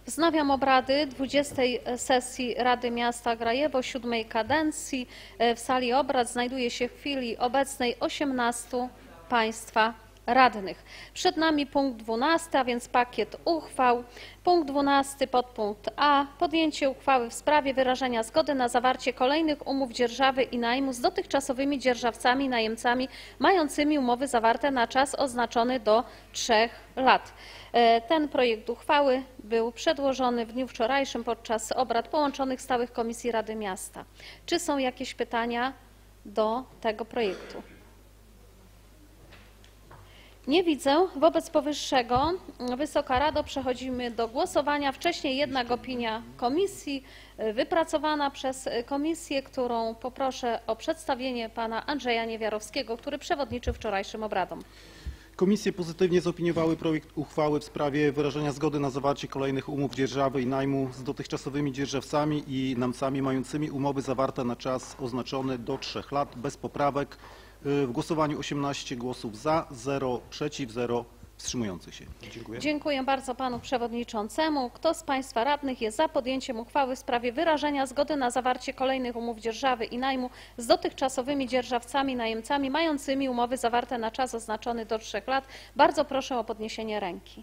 Wznawiam obrady 20. sesji Rady Miasta Grajewo 7. kadencji. W sali obrad znajduje się w chwili obecnej 18 Państwa radnych. Przed nami punkt 12, a więc pakiet uchwał. Punkt 12, podpunkt A. Podjęcie uchwały w sprawie wyrażenia zgody na zawarcie kolejnych umów dzierżawy i najmu z dotychczasowymi dzierżawcami i najemcami mającymi umowy zawarte na czas oznaczony do 3 lat. Ten projekt uchwały był przedłożony w dniu wczorajszym podczas obrad połączonych stałych komisji Rady Miasta. Czy są jakieś pytania do tego projektu? Nie widzę. Wobec powyższego, Wysoka Rado, przechodzimy do głosowania. Wcześniej jednak opinia komisji wypracowana przez komisję, którą poproszę o przedstawienie pana Andrzeja Niewiarowskiego, który przewodniczył wczorajszym obradom. Komisje pozytywnie zaopiniowały projekt uchwały w sprawie wyrażenia zgody na zawarcie kolejnych umów dzierżawy i najmu z dotychczasowymi dzierżawcami i najemcami mającymi umowy zawarte na czas oznaczony do 3 lat bez poprawek. W głosowaniu 18 głosów za, 0 przeciw, 0 wstrzymujących się. Dziękuję. Dziękuję bardzo panu przewodniczącemu. Kto z państwa radnych jest za podjęciem uchwały w sprawie wyrażenia zgody na zawarcie kolejnych umów dzierżawy i najmu z dotychczasowymi dzierżawcami i najemcami mającymi umowy zawarte na czas oznaczony do 3 lat? Bardzo proszę o podniesienie ręki.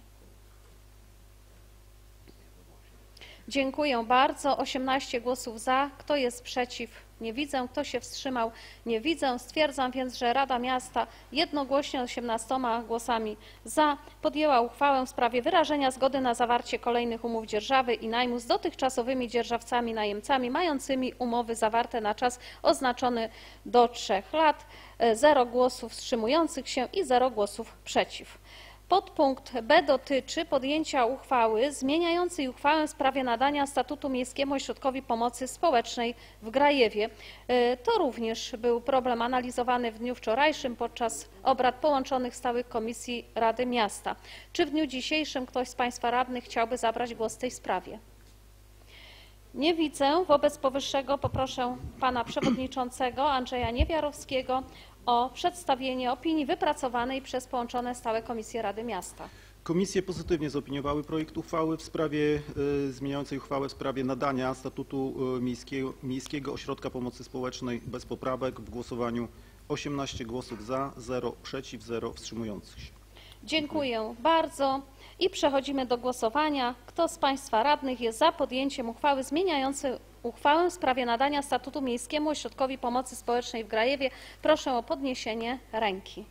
Dziękuję bardzo. 18 głosów za. Kto jest przeciw? Nie widzę. Kto się wstrzymał? Nie widzę. Stwierdzam więc, że Rada Miasta jednogłośnie 18 głosami za podjęła uchwałę w sprawie wyrażenia zgody na zawarcie kolejnych umów dzierżawy i najmu z dotychczasowymi dzierżawcami i najemcami mającymi umowy zawarte na czas oznaczony do 3 lat. 0 głosów wstrzymujących się i 0 głosów przeciw. Podpunkt B dotyczy podjęcia uchwały zmieniającej uchwałę w sprawie nadania statutu Miejskiemu Ośrodkowi Pomocy Społecznej w Grajewie. To również był problem analizowany w dniu wczorajszym podczas obrad połączonych stałych komisji Rady Miasta. Czy w dniu dzisiejszym ktoś z państwa radnych chciałby zabrać głos w tej sprawie? Nie widzę. Wobec powyższego poproszę pana przewodniczącego Andrzeja Niewiarowskiego o przedstawienie opinii wypracowanej przez połączone stałe komisje Rady Miasta. Komisje pozytywnie zaopiniowały projekt uchwały w sprawie zmieniającej uchwałę w sprawie nadania statutu Miejskiego Ośrodka Pomocy Społecznej bez poprawek w głosowaniu 18 głosów za, 0 przeciw, 0 wstrzymujących się. Dziękuję bardzo i przechodzimy do głosowania. Kto z państwa radnych jest za podjęciem uchwały zmieniającej uchwałę w sprawie nadania statutu Miejskiemu Ośrodkowi Pomocy Społecznej w Grajewie? Proszę o podniesienie ręki.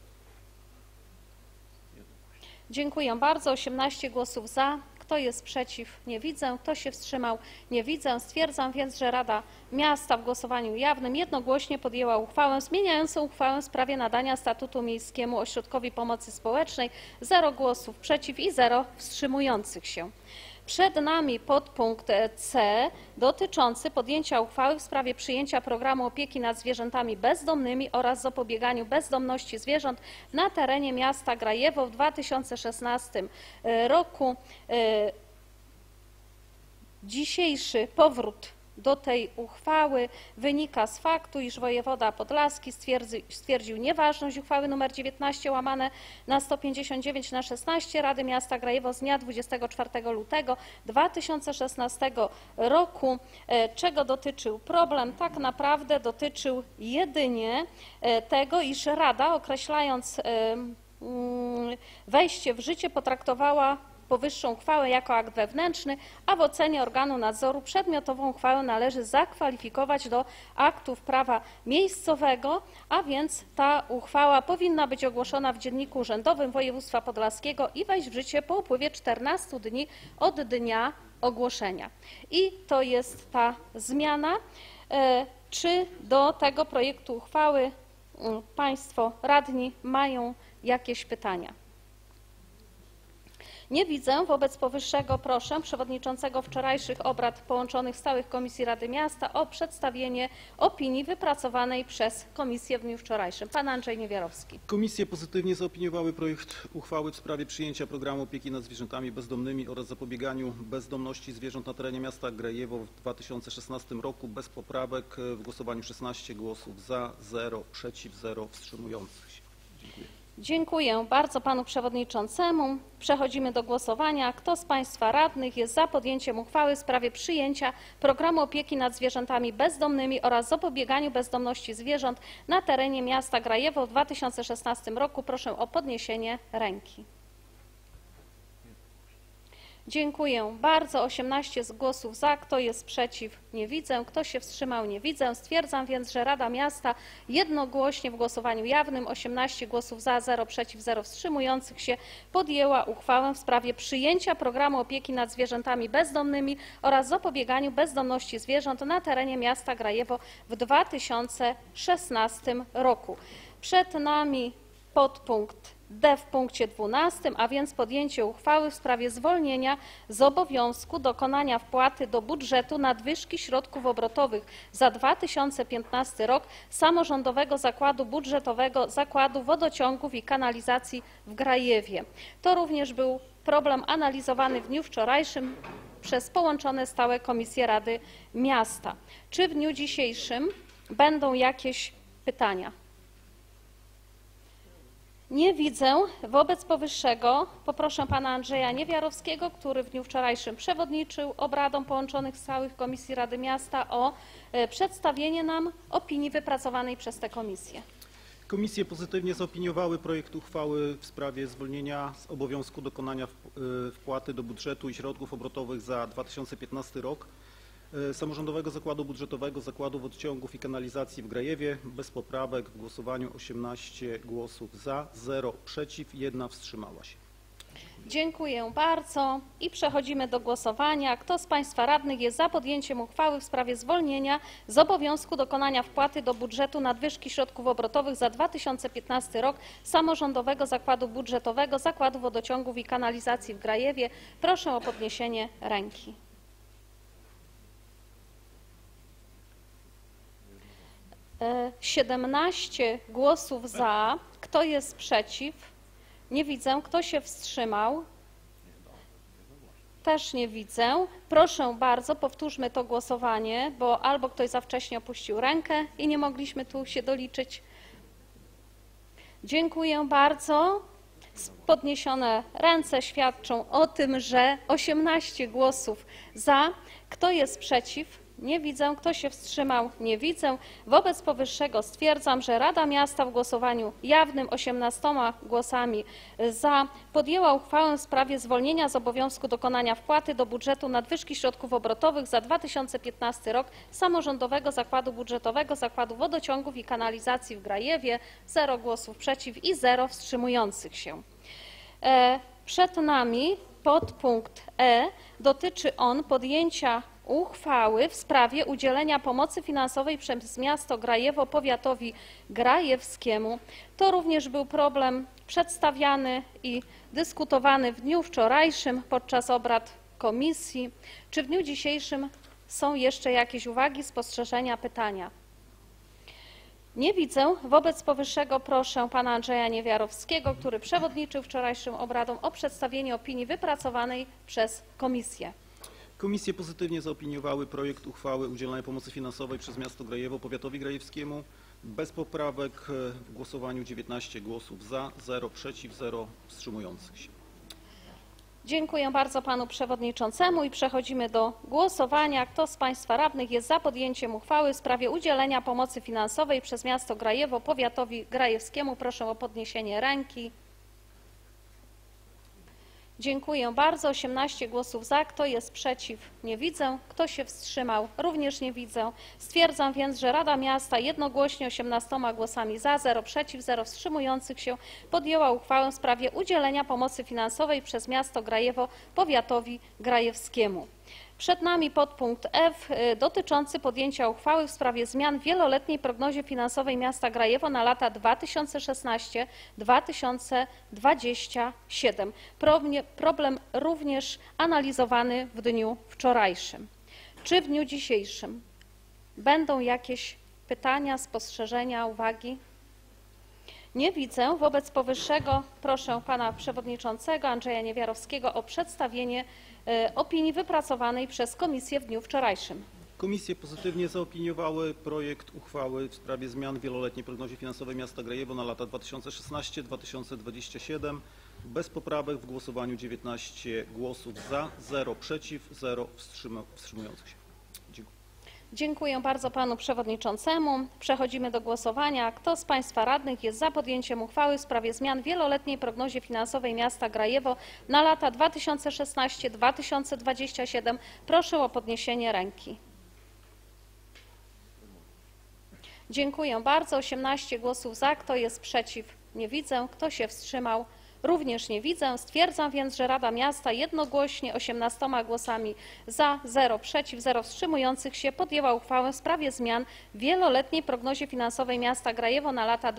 Dziękuję bardzo. 18 głosów za. Kto jest przeciw? Nie widzę. Kto się wstrzymał? Nie widzę. Stwierdzam więc, że Rada Miasta w głosowaniu jawnym jednogłośnie podjęła uchwałę zmieniającą uchwałę w sprawie nadania statutu Miejskiemu Ośrodkowi Pomocy Społecznej. 0 głosów przeciw i 0 wstrzymujących się. Przed nami podpunkt C dotyczący podjęcia uchwały w sprawie przyjęcia programu opieki nad zwierzętami bezdomnymi oraz zapobieganiu bezdomności zwierząt na terenie miasta Grajewo w 2016 roku. Dzisiejszy powrót do tej uchwały wynika z faktu, iż wojewoda podlaski stwierdził nieważność uchwały nr 19/159/16 Rady Miasta Grajewo z dnia 24 lutego 2016 roku. Czego dotyczył problem? Tak naprawdę dotyczył jedynie tego, iż Rada, określając wejście w życie, potraktowała powyższą uchwałę jako akt wewnętrzny, a w ocenie organu nadzoru przedmiotową uchwałę należy zakwalifikować do aktów prawa miejscowego, a więc ta uchwała powinna być ogłoszona w Dzienniku Urzędowym Województwa Podlaskiego i wejść w życie po upływie 14 dni od dnia ogłoszenia. I to jest ta zmiana. Czy do tego projektu uchwały państwo radni mają jakieś pytania? Nie widzę. Wobec powyższego proszę przewodniczącego wczorajszych obrad połączonych stałych komisji Rady Miasta o przedstawienie opinii wypracowanej przez komisję w dniu wczorajszym. Pan Andrzej Niewiarowski. Komisje pozytywnie zaopiniowały projekt uchwały w sprawie przyjęcia programu opieki nad zwierzętami bezdomnymi oraz zapobieganiu bezdomności zwierząt na terenie miasta Grajewo w 2016 roku bez poprawek w głosowaniu 16 głosów za, 0 przeciw, 0 wstrzymujących się. Dziękuję. Dziękuję bardzo panu przewodniczącemu. Przechodzimy do głosowania. Kto z państwa radnych jest za podjęciem uchwały w sprawie przyjęcia programu opieki nad zwierzętami bezdomnymi oraz zapobieganiu bezdomności zwierząt na terenie miasta Grajewo w 2016 roku? Proszę o podniesienie ręki. Dziękuję bardzo. 18 głosów za. Kto jest przeciw? Nie widzę. Kto się wstrzymał? Nie widzę. Stwierdzam więc, że Rada Miasta jednogłośnie w głosowaniu jawnym, 18 głosów za, 0 przeciw, 0 wstrzymujących się, podjęła uchwałę w sprawie przyjęcia programu opieki nad zwierzętami bezdomnymi oraz zapobieganiu bezdomności zwierząt na terenie miasta Grajewo w 2016 roku. Przed nami podpunkt D w punkcie 12, a więc podjęcie uchwały w sprawie zwolnienia z obowiązku dokonania wpłaty do budżetu nadwyżki środków obrotowych za 2015 rok Samorządowego Zakładu Budżetowego Zakładu Wodociągów i Kanalizacji w Grajewie. To również był problem analizowany w dniu wczorajszym przez połączone stałe komisje Rady Miasta. Czy w dniu dzisiejszym będą jakieś pytania? Nie widzę. Wobec powyższego poproszę pana Andrzeja Niewiarowskiego, który w dniu wczorajszym przewodniczył obradom połączonych stałych komisji Rady Miasta, o przedstawienie nam opinii wypracowanej przez tę komisję. Komisje pozytywnie zaopiniowały projekt uchwały w sprawie zwolnienia z obowiązku dokonania wpłaty do budżetu i środków obrotowych za 2015 rok Samorządowego Zakładu Budżetowego Zakładu Wodociągów i Kanalizacji w Grajewie. Bez poprawek w głosowaniu 18 głosów za, 0 przeciw, 1 wstrzymała się. Dziękuję bardzo i przechodzimy do głosowania. Kto z państwa radnych jest za podjęciem uchwały w sprawie zwolnienia z obowiązku dokonania wpłaty do budżetu nadwyżki środków obrotowych za 2015 rok Samorządowego Zakładu Budżetowego Zakładu Wodociągów i Kanalizacji w Grajewie? Proszę o podniesienie ręki. 17 głosów za. Kto jest przeciw? Nie widzę. Kto się wstrzymał? Też nie widzę. Proszę bardzo, powtórzmy to głosowanie, bo albo ktoś za wcześnie opuścił rękę i nie mogliśmy tu się doliczyć. Dziękuję bardzo. Podniesione ręce świadczą o tym, że 18 głosów za. Kto jest przeciw? Nie widzę. Kto się wstrzymał? Nie widzę. Wobec powyższego stwierdzam, że Rada Miasta w głosowaniu jawnym 18 głosami za podjęła uchwałę w sprawie zwolnienia z obowiązku dokonania wpłaty do budżetu nadwyżki środków obrotowych za 2015 rok Samorządowego Zakładu Budżetowego Zakładu Wodociągów i Kanalizacji w Grajewie. 0 głosów przeciw i 0 wstrzymujących się. Przed nami podpunkt E. Dotyczy on podjęcia uchwały w sprawie udzielenia pomocy finansowej przez miasto Grajewo powiatowi grajewskiemu. To również był problem przedstawiany i dyskutowany w dniu wczorajszym podczas obrad komisji. Czy w dniu dzisiejszym są jeszcze jakieś uwagi, spostrzeżenia, pytania? Nie widzę. Wobec powyższego proszę pana Andrzeja Niewiarowskiego, który przewodniczył wczorajszym obradom, o przedstawienie opinii wypracowanej przez komisję. Komisje pozytywnie zaopiniowały projekt uchwały udzielania pomocy finansowej przez miasto Grajewo powiatowi grajewskiemu. Bez poprawek w głosowaniu 19 głosów za, 0 przeciw, 0 wstrzymujących się. Dziękuję bardzo panu przewodniczącemu i przechodzimy do głosowania. Kto z państwa radnych jest za podjęciem uchwały w sprawie udzielenia pomocy finansowej przez miasto Grajewo powiatowi grajewskiemu? Proszę o podniesienie ręki. Dziękuję bardzo. 18 głosów za. Kto jest przeciw? Nie widzę. Kto się wstrzymał? Również nie widzę. Stwierdzam więc, że Rada Miasta jednogłośnie 18 głosami za, 0 przeciw, 0 wstrzymujących się podjęła uchwałę w sprawie udzielenia pomocy finansowej przez miasto Grajewo powiatowi grajewskiemu. Przed nami podpunkt F dotyczący podjęcia uchwały w sprawie zmian w wieloletniej prognozie finansowej miasta Grajewo na lata 2016-2027. Problem również analizowany w dniu wczorajszym. Czy w dniu dzisiejszym będą jakieś pytania, spostrzeżenia, uwagi? Nie widzę. Wobec powyższego proszę pana przewodniczącego Andrzeja Niewiarowskiego o przedstawienie opinii wypracowanej przez komisję w dniu wczorajszym. Komisje pozytywnie zaopiniowały projekt uchwały w sprawie zmian w wieloletniej prognozie finansowej miasta Grajewo na lata 2016-2027 bez poprawek, w głosowaniu 19 głosów za, 0 przeciw, 0 wstrzymujących się. Dziękuję. Dziękuję bardzo panu przewodniczącemu. Przechodzimy do głosowania. Kto z państwa radnych jest za podjęciem uchwały w sprawie zmian w wieloletniej prognozie finansowej miasta Grajewo na lata 2016-2027? Proszę o podniesienie ręki. Dziękuję bardzo. 18 głosów za. Kto jest przeciw? Nie widzę. Kto się wstrzymał? Również nie widzę. Stwierdzam więc, że Rada Miasta jednogłośnie 18 głosami za, 0 przeciw, 0 wstrzymujących się podjęła uchwałę w sprawie zmian w wieloletniej prognozie finansowej miasta Grajewo na lata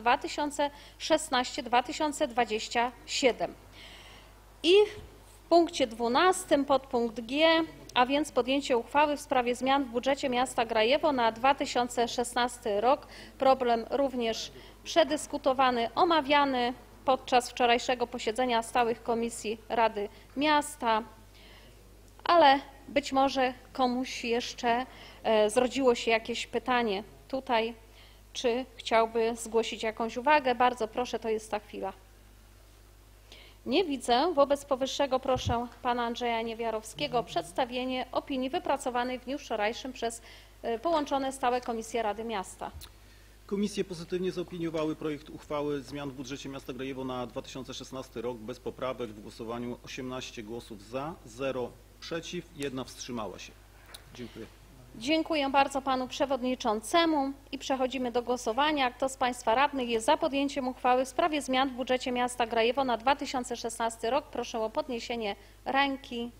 2016-2027. I w punkcie 12 podpunkt G, a więc podjęcie uchwały w sprawie zmian w budżecie miasta Grajewo na 2016 rok. Problem również przedyskutowany, omawiany podczas wczorajszego posiedzenia stałych komisji Rady Miasta, ale być może komuś jeszcze zrodziło się jakieś pytanie tutaj, czy chciałby zgłosić jakąś uwagę. Bardzo proszę, to jest ta chwila. Nie widzę. Wobec powyższego proszę pana Andrzeja Niewiarowskiego o przedstawienie opinii wypracowanej w dniu wczorajszym przez połączone stałe komisje Rady Miasta. Komisje pozytywnie zaopiniowały projekt uchwały zmian w budżecie miasta Grajewo na 2016 rok bez poprawek, w głosowaniu 18 głosów za, 0 przeciw, 1 wstrzymała się. Dziękuję. Dziękuję bardzo panu przewodniczącemu i przechodzimy do głosowania. Kto z państwa radnych jest za podjęciem uchwały w sprawie zmian w budżecie miasta Grajewo na 2016 rok? Proszę o podniesienie ręki.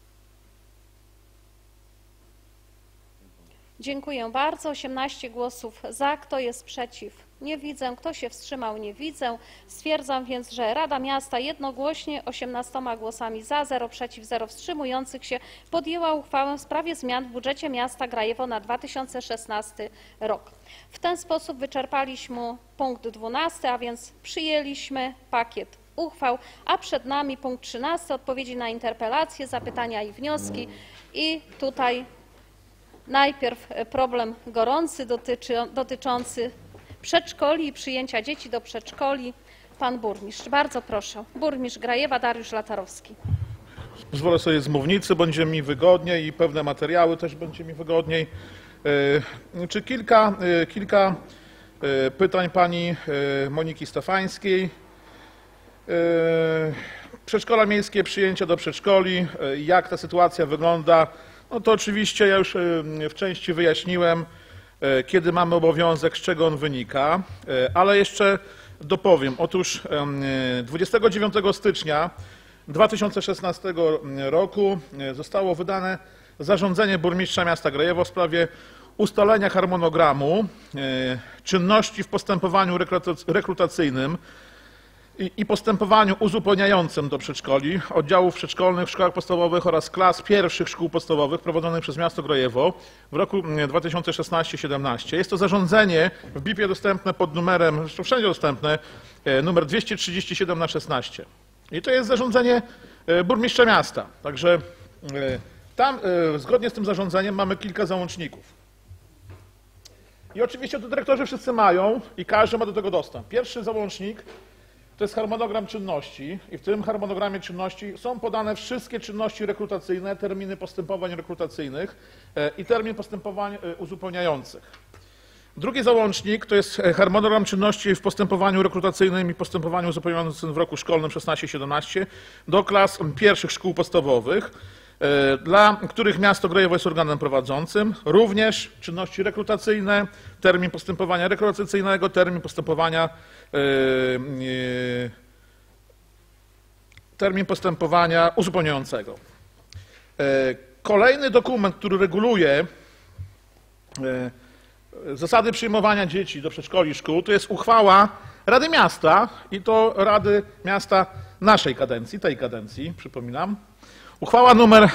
Dziękuję bardzo. 18 głosów za. Kto jest przeciw? Nie widzę. Kto się wstrzymał? Nie widzę. Stwierdzam więc, że Rada Miasta jednogłośnie 18 głosami za, 0 przeciw, 0 wstrzymujących się podjęła uchwałę w sprawie zmian w budżecie miasta Grajewo na 2016 rok. W ten sposób wyczerpaliśmy punkt 12, a więc przyjęliśmy pakiet uchwał, a przed nami punkt 13, odpowiedzi na interpelacje, zapytania i wnioski. I tutaj najpierw problem gorący dotyczący przedszkoli i przyjęcia dzieci do przedszkoli. Pan burmistrz, bardzo proszę. Burmistrz Grajewa Dariusz Latarowski. Pozwolę sobie z mównicy, będzie mi wygodniej i pewne materiały też będzie mi wygodniej. Czy kilka pytań pani Moniki Stefańskiej. Przedszkola miejskie, przyjęcia do przedszkoli, jak ta sytuacja wygląda? No to oczywiście ja już w części wyjaśniłem, kiedy mamy obowiązek, z czego on wynika, ale jeszcze dopowiem. Otóż 29 stycznia 2016 roku zostało wydane zarządzenie burmistrza miasta Grajewo w sprawie ustalenia harmonogramu czynności w postępowaniu rekrutacyjnym i postępowaniu uzupełniającym do przedszkoli, oddziałów przedszkolnych w szkołach podstawowych oraz klas pierwszych szkół podstawowych prowadzonych przez miasto Grajewo w roku 2016-17. Jest to zarządzenie w BIP-ie dostępne pod numerem, zresztą wszędzie dostępne, numer 237/16. I to jest zarządzenie burmistrza miasta. Także tam zgodnie z tym zarządzeniem mamy kilka załączników. I oczywiście to dyrektorzy wszyscy mają i każdy ma do tego dostęp. Pierwszy załącznik to jest harmonogram czynności i w tym harmonogramie czynności są podane wszystkie czynności rekrutacyjne, terminy postępowań rekrutacyjnych i termin postępowań uzupełniających. Drugi załącznik to jest harmonogram czynności w postępowaniu rekrutacyjnym i postępowaniu uzupełniającym w roku szkolnym 16-17 do klas pierwszych szkół podstawowych, dla których miasto Grajewo jest organem prowadzącym. Również czynności rekrutacyjne, termin postępowania rekrutacyjnego, termin postępowania uzupełniającego. Kolejny dokument, który reguluje zasady przyjmowania dzieci do przedszkoli i szkół, to jest uchwała Rady Miasta i to Rady Miasta naszej kadencji, tej kadencji, przypominam. Uchwała nr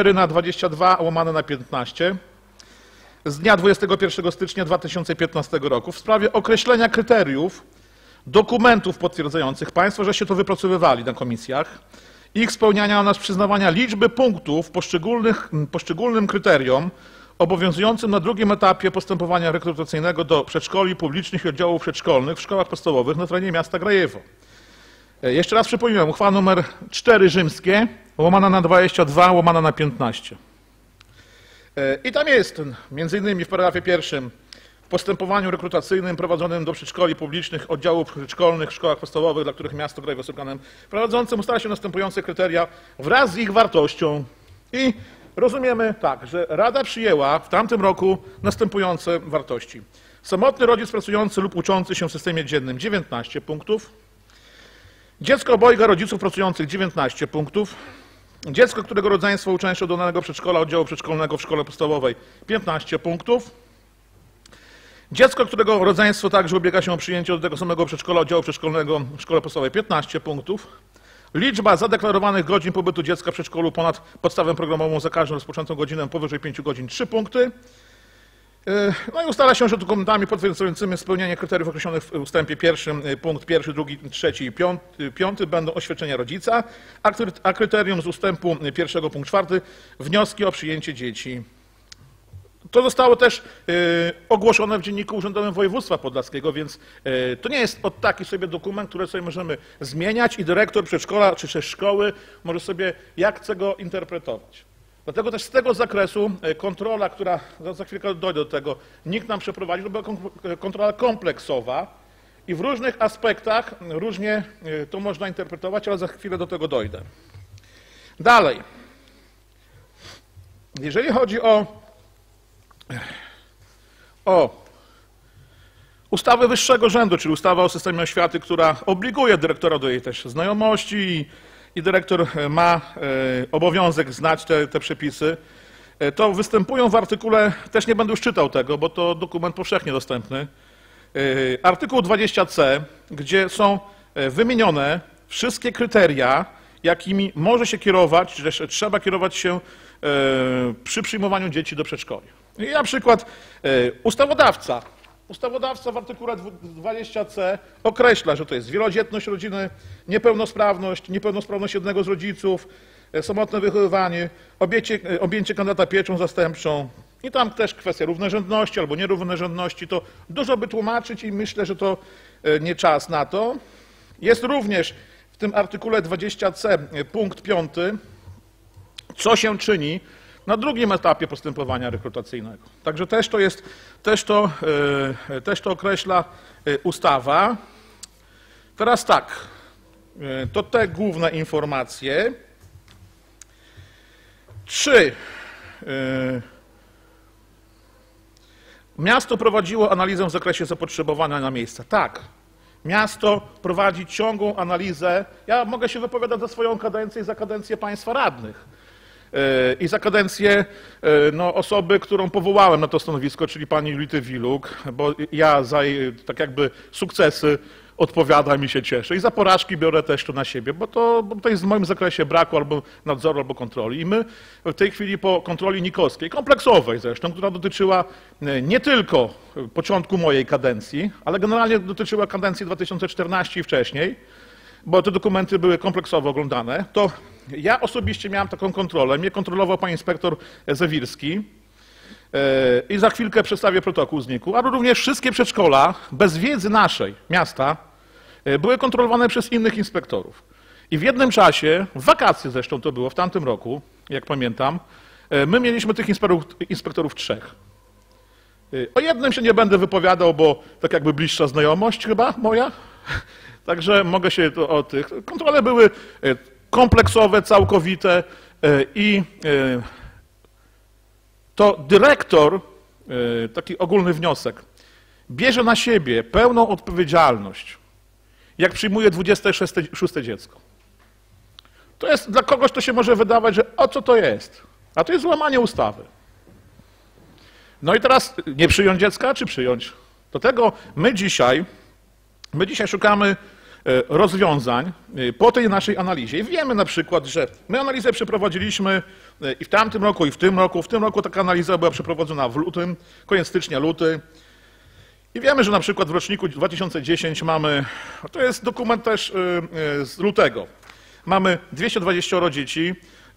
4/22/15 z dnia 21 stycznia 2015 roku w sprawie określenia kryteriów dokumentów potwierdzających, Państwo żeście to wypracowywali na komisjach, ich spełniania oraz przyznawania liczby punktów poszczególnym kryteriom obowiązującym na drugim etapie postępowania rekrutacyjnego do przedszkoli publicznych i oddziałów przedszkolnych w szkołach podstawowych na terenie miasta Grajewo. Jeszcze raz przypominam, uchwała nr 4 rzymskie, łamana na 22, łamana na 15. I tam jest, między innymi w paragrafie 1, w postępowaniu rekrutacyjnym prowadzonym do przedszkoli publicznych, oddziałów przedszkolnych w szkołach podstawowych, dla których miasto Grajewo jest organem prowadzącym, ustala się następujące kryteria wraz z ich wartością. I rozumiemy tak, że Rada przyjęła w tamtym roku następujące wartości. Samotny rodzic pracujący lub uczący się w systemie dziennym 19 punktów. Dziecko obojga rodziców pracujących 19 punktów. Dziecko, którego rodzeństwo uczęszcza do danego przedszkola, oddziału przedszkolnego w szkole podstawowej 15 punktów. Dziecko, którego rodzeństwo także ubiega się o przyjęcie do tego samego przedszkola, oddziału przedszkolnego w szkole podstawowej 15 punktów. Liczba zadeklarowanych godzin pobytu dziecka w przedszkolu ponad podstawę programową za każdą rozpoczętą godzinę powyżej 5 godzin 3 punkty. No i ustala się, że dokumentami potwierdzającymi spełnienie kryteriów określonych w ustępie 1, punkt 1, 2, 3 i 5 będą oświadczenia rodzica, a kryterium z ustępu 1, punkt 4 wnioski o przyjęcie dzieci. To zostało też ogłoszone w Dzienniku Urzędowym Województwa Podlaskiego, więc to nie jest taki sobie dokument, który sobie możemy zmieniać i dyrektor przedszkola czy też szkoły może sobie jak chce go interpretować. Dlatego też z tego zakresu kontrola, która za chwilkę dojdę do tego, NIK nam przeprowadził, to była kontrola kompleksowa i w różnych aspektach różnie to można interpretować, ale za chwilę do tego dojdę. Dalej. Jeżeli chodzi o ustawę wyższego rzędu, czyli ustawa o systemie oświaty, która obliguje dyrektora do jej też znajomości i dyrektor ma obowiązek znać te przepisy, to występują w artykule, też nie będę już czytał tego, bo to dokument powszechnie dostępny, artykuł 20c, gdzie są wymienione wszystkie kryteria, jakimi może się kierować, czy też trzeba kierować się przy przyjmowaniu dzieci do przedszkoli. I na przykład ustawodawca w artykule 20c określa, że to jest wielodzietność rodziny, niepełnosprawność jednego z rodziców, samotne wychowywanie, objęcie kandydata pieczą zastępczą i tam też kwestia równorzędności albo nierównorzędności. To dużo by tłumaczyć i myślę, że to nie czas na to. Jest również w tym artykule 20c punkt 5, co się czyni na drugim etapie postępowania rekrutacyjnego. Także też to określa ustawa. Teraz tak, to te główne informacje. Czy miasto prowadziło analizę w zakresie zapotrzebowania na miejsca? Tak. Miasto prowadzi ciągłą analizę. Ja mogę się wypowiadać za swoją kadencję i za kadencję państwa radnych. I za kadencję osoby, którą powołałem na to stanowisko, czyli pani Julity Wiluk, bo ja za jej tak jakby sukcesy odpowiadam i się cieszę. I za porażki biorę też to na siebie, bo to jest w moim zakresie braku albo nadzoru, albo kontroli. I my w tej chwili po kontroli nikowskiej, kompleksowej zresztą, która dotyczyła nie tylko początku mojej kadencji, ale generalnie dotyczyła kadencji 2014 i wcześniej, bo te dokumenty były kompleksowo oglądane, to ja osobiście miałem taką kontrolę. Mnie kontrolował pan inspektor Zawirski i za chwilkę przedstawię protokół z NIK-u, ale również wszystkie przedszkola bez wiedzy naszej, miasta, były kontrolowane przez innych inspektorów. I w jednym czasie, w wakacje zresztą to było, w tamtym roku, jak pamiętam, my mieliśmy tych inspektorów 3. O jednym się nie będę wypowiadał, bo tak jakby bliższa znajomość chyba moja. Także mogę się o tych... Kontrole były kompleksowe, całkowite i to dyrektor, taki ogólny wniosek, bierze na siebie pełną odpowiedzialność, jak przyjmuje 26 dziecko. To jest dla kogoś, to się może wydawać, że o co to jest? A to jest złamanie ustawy. No i teraz nie przyjąć dziecka, czy przyjąć? Do tego my dzisiaj szukamy rozwiązań po tej naszej analizie. I wiemy na przykład, że my analizę przeprowadziliśmy i w tamtym roku, i w tym roku. W tym roku taka analiza była przeprowadzona w lutym, koniec stycznia, luty. I wiemy, że na przykład w roczniku 2010 mamy, to jest dokument też z lutego, mamy 220 dzieci,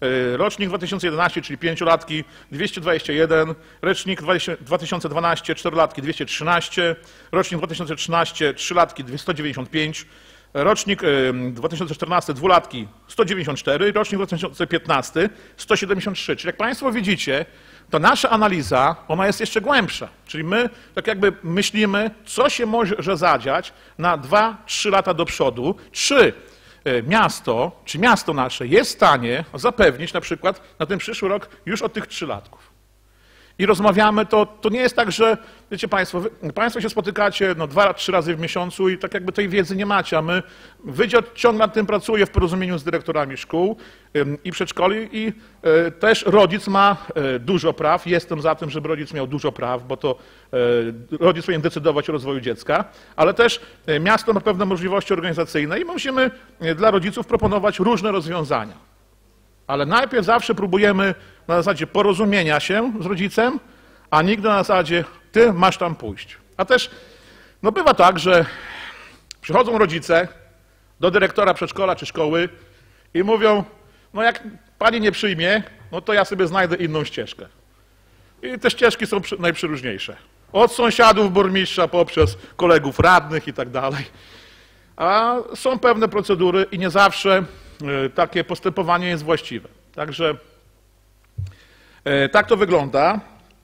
rocznik 2011, czyli 5-latki 221, rocznik 2012, 4-latki 213, rocznik 2013, 3-latki 195, rocznik 2014, 2-latki 194, rocznik 2015 173. Czyli jak Państwo widzicie, to nasza analiza, ona jest jeszcze głębsza. Czyli my tak jakby myślimy, co się może zadziać na 2-3 lata do przodu, czy miasto nasze jest w stanie zapewnić na przykład na ten przyszły rok już od tych 3-latków. I rozmawiamy, to nie jest tak, że wiecie Państwo się spotykacie 2-3 razy w miesiącu i tak jakby tej wiedzy nie macie, a wydział ciągle nad tym pracuje w porozumieniu z dyrektorami szkół i przedszkoli i też rodzic ma dużo praw. Jestem za tym, żeby rodzic miał dużo praw, bo to rodzic powinien decydować o rozwoju dziecka, ale też miasto ma pewne możliwości organizacyjne i musimy dla rodziców proponować różne rozwiązania. Ale najpierw zawsze próbujemy na zasadzie porozumienia się z rodzicem, a nigdy na zasadzie ty masz tam pójść. A też bywa tak, że przychodzą rodzice do dyrektora przedszkola czy szkoły i mówią, jak pani nie przyjmie, to ja sobie znajdę inną ścieżkę. I te ścieżki są najprzeróżniejsze. Od sąsiadów burmistrza poprzez kolegów radnych i tak dalej. A są pewne procedury i nie zawsze takie postępowanie jest właściwe. Także tak to wygląda.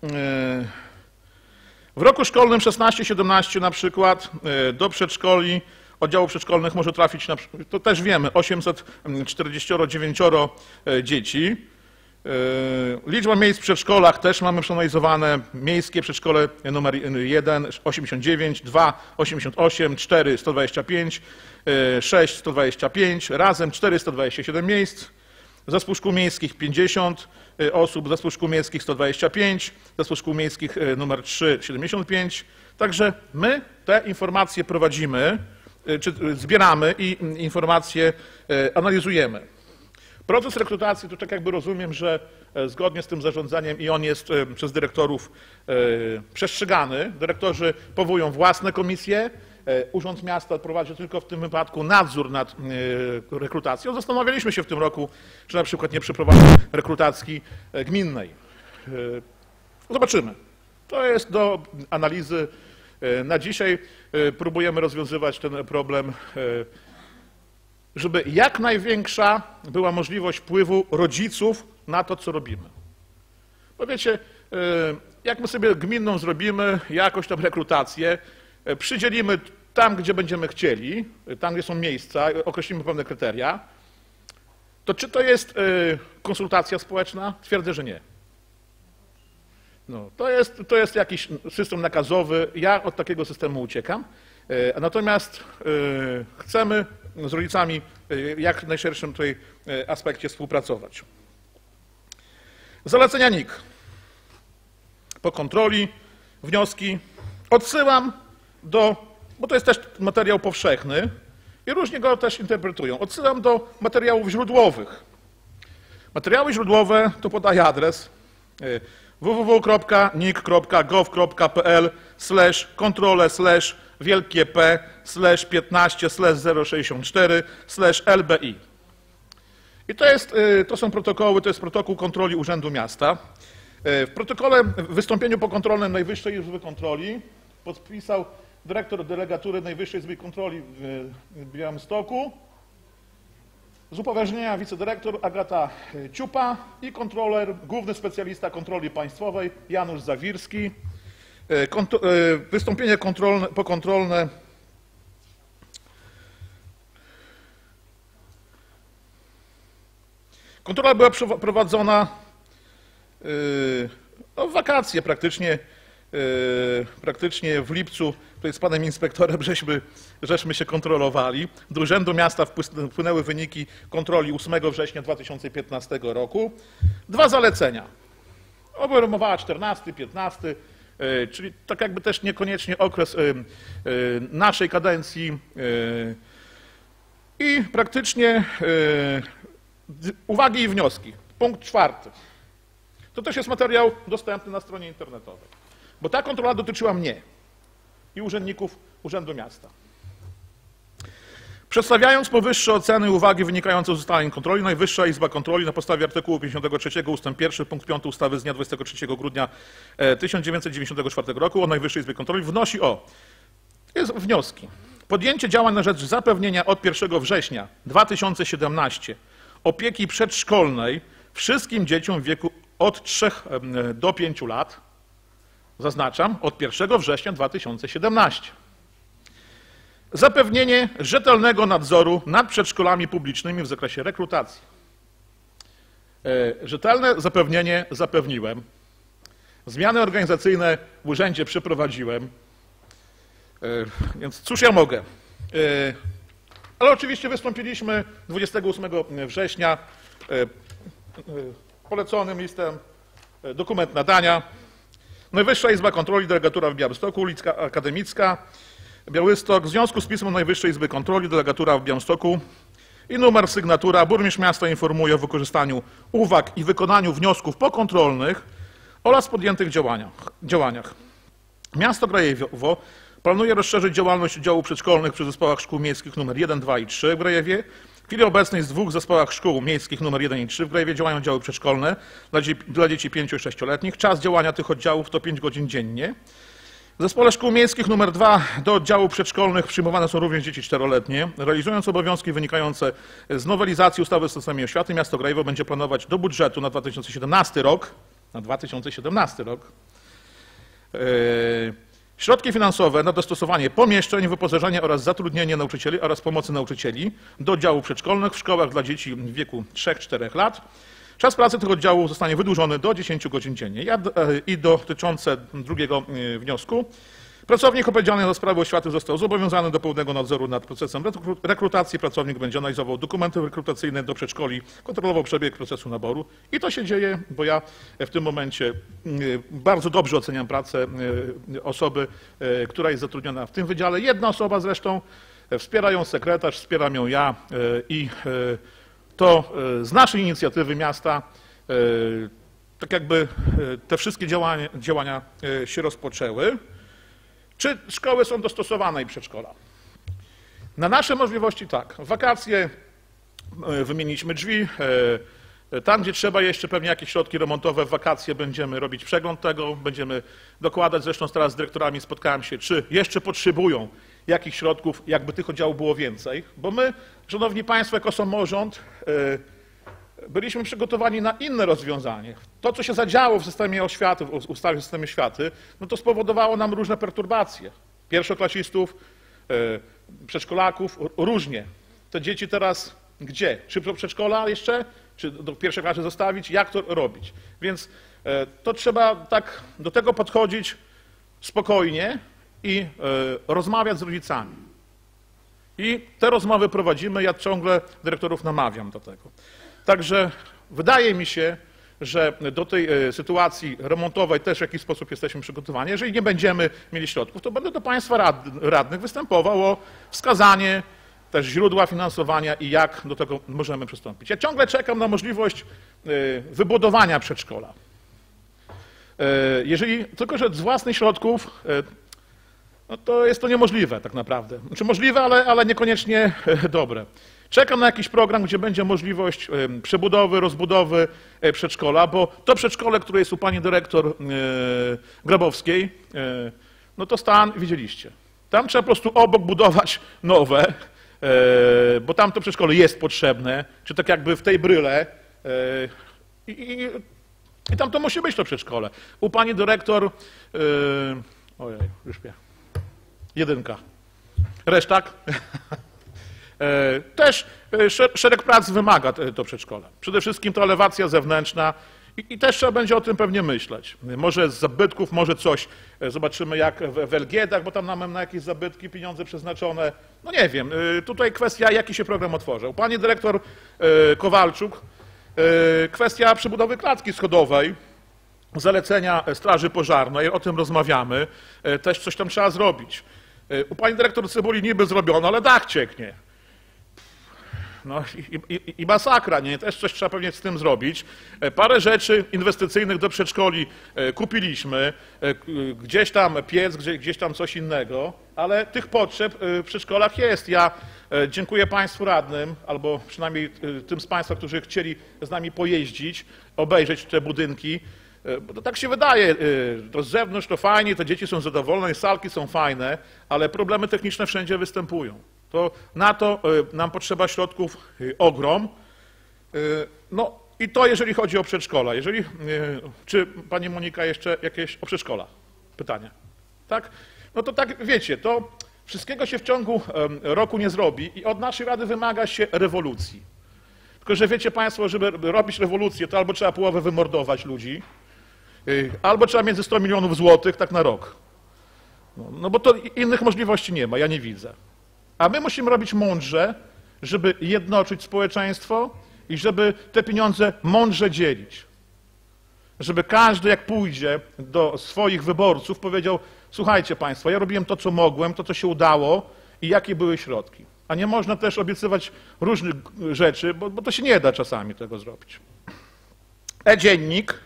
W roku szkolnym 16-17 na przykład do przedszkoli, oddziałów przedszkolnych może trafić, to też wiemy, 849 dzieci. Liczba miejsc w przedszkolach też mamy przeanalizowane. Miejskie przedszkole numer 1 89, 2 88, 4 125, 6 125, razem 427 miejsc. Zespół szkół miejskich 50 osób, zespół szkół miejskich 125, zespół szkół miejskich numer 3 75. Także my te informacje prowadzimy, czy zbieramy i informacje analizujemy. Proces rekrutacji, to tak jakby rozumiem, że zgodnie z tym zarządzeniem i on jest przez dyrektorów przestrzegany. Dyrektorzy powołują własne komisje, Urząd Miasta prowadzi tylko w tym wypadku nadzór nad rekrutacją. Zastanawialiśmy się w tym roku, czy na przykład nie przeprowadzić rekrutacji gminnej. Zobaczymy. To jest do analizy. Na dzisiaj próbujemy rozwiązywać ten problem, żeby jak największa była możliwość wpływu rodziców na to, co robimy. Bo wiecie, jak my sobie gminną zrobimy jakąś tam rekrutację, przydzielimy tam, gdzie będziemy chcieli, tam, gdzie są miejsca, określimy pewne kryteria, to czy to jest konsultacja społeczna? Twierdzę, że nie. To jest jakiś system nakazowy, ja od takiego systemu uciekam, natomiast chcemy z rodzicami w jak najszerszym tutaj aspekcie współpracować. Zalecenia NIK. Po kontroli, wnioski odsyłam bo to jest też materiał powszechny i różnie go też interpretują. Odsyłam do materiałów źródłowych. Materiały źródłowe to podaję adres www.nik.gov.pl/kontrole/wielkie P/15/064/LBI. I to są protokoły, to jest protokół kontroli Urzędu Miasta. W protokole, w wystąpieniu pokontrolnym Najwyższej Izby Kontroli podpisał dyrektor delegatury Najwyższej Izby Kontroli w Białymstoku. Z upoważnienia wicedyrektor Agata Ciupa i kontroler, główny specjalista kontroli państwowej Janusz Zawirski. Wystąpienie pokontrolne kontrola była prowadzona w wakacje praktycznie w lipcu. Tutaj z panem inspektorem żeśmy się kontrolowali. Do Urzędu Miasta wpłynęły wyniki kontroli 8 września 2015 roku. 2 zalecenia. Obejmowała 14, 15, czyli tak jakby też niekoniecznie okres naszej kadencji. I praktycznie uwagi i wnioski. Punkt 4. To też jest materiał dostępny na stronie internetowej, bo ta kontrola dotyczyła mnie i urzędników Urzędu Miasta. Przedstawiając powyższe oceny i uwagi wynikające z ustaleń kontroli, Najwyższa Izba Kontroli na podstawie artykułu 53 ust. 1 punkt 5 ustawy z dnia 23 grudnia 1994 roku o Najwyższej Izbie Kontroli wnosi o wnioski. Podjęcie działań na rzecz zapewnienia od 1 września 2017 opieki przedszkolnej wszystkim dzieciom w wieku od 3 do 5 lat, zaznaczam, od 1 września 2017. Zapewnienie rzetelnego nadzoru nad przedszkolami publicznymi w zakresie rekrutacji. Rzetelne zapewnienie zapewniłem. Zmiany organizacyjne w urzędzie przeprowadziłem. Więc cóż ja mogę. Ale oczywiście wystąpiliśmy 28 września poleconym listem, dokument nadania. Najwyższa Izba Kontroli, delegatura w Białymstoku, ulica Akademicka, Białystok, w związku z pismem Najwyższej Izby Kontroli, delegatura w Białymstoku i numer sygnatura. Burmistrz miasta informuje o wykorzystaniu uwag i wykonaniu wniosków pokontrolnych oraz podjętych działaniach. Miasto Grajewo planuje rozszerzyć działalność oddziałów przedszkolnych przy zespołach szkół miejskich nr 1, 2 i 3 w Grajewie. W chwili obecnej z 2 zespołach szkół miejskich nr 1 i 3 w Grajewie działają oddziały przedszkolne dla dzieci 5 i 6-letnich. Czas działania tych oddziałów to 5 godzin dziennie. W zespole szkół miejskich nr 2 do oddziałów przedszkolnych przyjmowane są również dzieci 4-letnie. Realizując obowiązki wynikające z nowelizacji ustawy o systemie oświaty, miasto Grajewo będzie planować do budżetu na 2017 rok, środki finansowe na dostosowanie pomieszczeń, wyposażenie oraz zatrudnienie nauczycieli oraz pomocy nauczycieli do oddziałów przedszkolnych w szkołach dla dzieci w wieku 3-4 lat. Czas pracy tych oddziałów zostanie wydłużony do 10 godzin dziennie. I dotyczące drugiego wniosku. Pracownik odpowiedzialny za sprawy oświaty został zobowiązany do pełnego nadzoru nad procesem rekrutacji. Pracownik będzie analizował dokumenty rekrutacyjne do przedszkoli, kontrolował przebieg procesu naboru. I to się dzieje, bo ja w tym momencie bardzo dobrze oceniam pracę osoby, która jest zatrudniona w tym wydziale. Jedna osoba zresztą, wspiera ją sekretarz, wspieram ją ja i to z naszej inicjatywy miasta tak jakby te wszystkie działania się rozpoczęły. Czy szkoły są dostosowane i przedszkola? Na nasze możliwości tak. W wakacje wymieniliśmy drzwi. Tam, gdzie trzeba jeszcze pewnie jakieś środki remontowe, w wakacje będziemy robić przegląd tego, będziemy dokładać. Zresztą teraz z dyrektorami spotkałem się, czy jeszcze potrzebują jakich środków, jakby tych oddziałów było więcej. Bo my, szanowni państwo, jako samorząd byliśmy przygotowani na inne rozwiązanie. To, co się zadziało w systemie oświaty, w ustawie o systemie oświaty, no to spowodowało nam różne perturbacje. Pierwszoklasistów, przedszkolaków, różnie. Te dzieci teraz gdzie? Czy do przedszkola jeszcze? Czy do pierwszej klasy zostawić? Jak to robić? Więc to trzeba tak do tego podchodzić spokojnie i rozmawiać z rodzicami. I te rozmowy prowadzimy, ja ciągle dyrektorów namawiam do tego. Także wydaje mi się, że do tej sytuacji remontowej też w jakiś sposób jesteśmy przygotowani. Jeżeli nie będziemy mieli środków, to będę do państwa radnych występował o wskazanie też źródła finansowania i jak do tego możemy przystąpić. Ja ciągle czekam na możliwość wybudowania przedszkola. Jeżeli tylko, że z własnych środków, no to jest to niemożliwe tak naprawdę. Znaczy możliwe, ale niekoniecznie dobre. Czekam na jakiś program, gdzie będzie możliwość przebudowy, rozbudowy przedszkola, bo to przedszkole, które jest u pani dyrektor Grabowskiej, no to stan widzieliście. Tam trzeba po prostu obok budować nowe, bo tam to przedszkole jest potrzebne, czy tak jakby w tej bryle i tam to musi być to przedszkole. U pani dyrektor, ojej, już wie, 1. Resztak. Też szereg prac wymaga to przedszkole. Przede wszystkim to elewacja zewnętrzna i też trzeba będzie o tym pewnie myśleć. Może z zabytków, może coś. Zobaczymy jak w Elgiedach, bo tam mamy na jakieś zabytki pieniądze przeznaczone. No nie wiem. Tutaj kwestia, jaki się program otworzył. Pani dyrektor Kowalczuk, kwestia przebudowy klatki schodowej, zalecenia Straży Pożarnej, o tym rozmawiamy. Też coś tam trzeba zrobić. U pani dyrektor Cybuli niby zrobiono, ale dach cieknie. No i masakra, nie? Też coś trzeba pewnie z tym zrobić. Parę rzeczy inwestycyjnych do przedszkoli kupiliśmy, gdzieś tam piec, gdzieś tam coś innego, ale tych potrzeb w przedszkolach jest. Ja dziękuję Państwu radnym, albo przynajmniej tym z Państwa, którzy chcieli z nami pojeździć, obejrzeć te budynki. Bo to tak się wydaje, to z zewnątrz to fajnie, te dzieci są zadowolone, salki są fajne, ale problemy techniczne wszędzie występują. To na to nam potrzeba środków ogrom. No i to jeżeli chodzi o przedszkola. Czy Pani Monika jeszcze jakieś o przedszkola? Pytanie. Tak? No to tak wiecie, to wszystkiego się w ciągu roku nie zrobi i od naszej Rady wymaga się rewolucji. Tylko że wiecie Państwo, żeby robić rewolucję, to albo trzeba połowę wymordować ludzi, albo trzeba między 100 milionów złotych tak na rok. No bo to innych możliwości nie ma, ja nie widzę. A my musimy robić mądrze, żeby jednoczyć społeczeństwo i żeby te pieniądze mądrze dzielić. Żeby każdy, jak pójdzie do swoich wyborców, powiedział: słuchajcie Państwo, ja robiłem to, co mogłem, to, co się udało i jakie były środki. A nie można też obiecywać różnych rzeczy, bo to się nie da czasami tego zrobić. E-dziennik.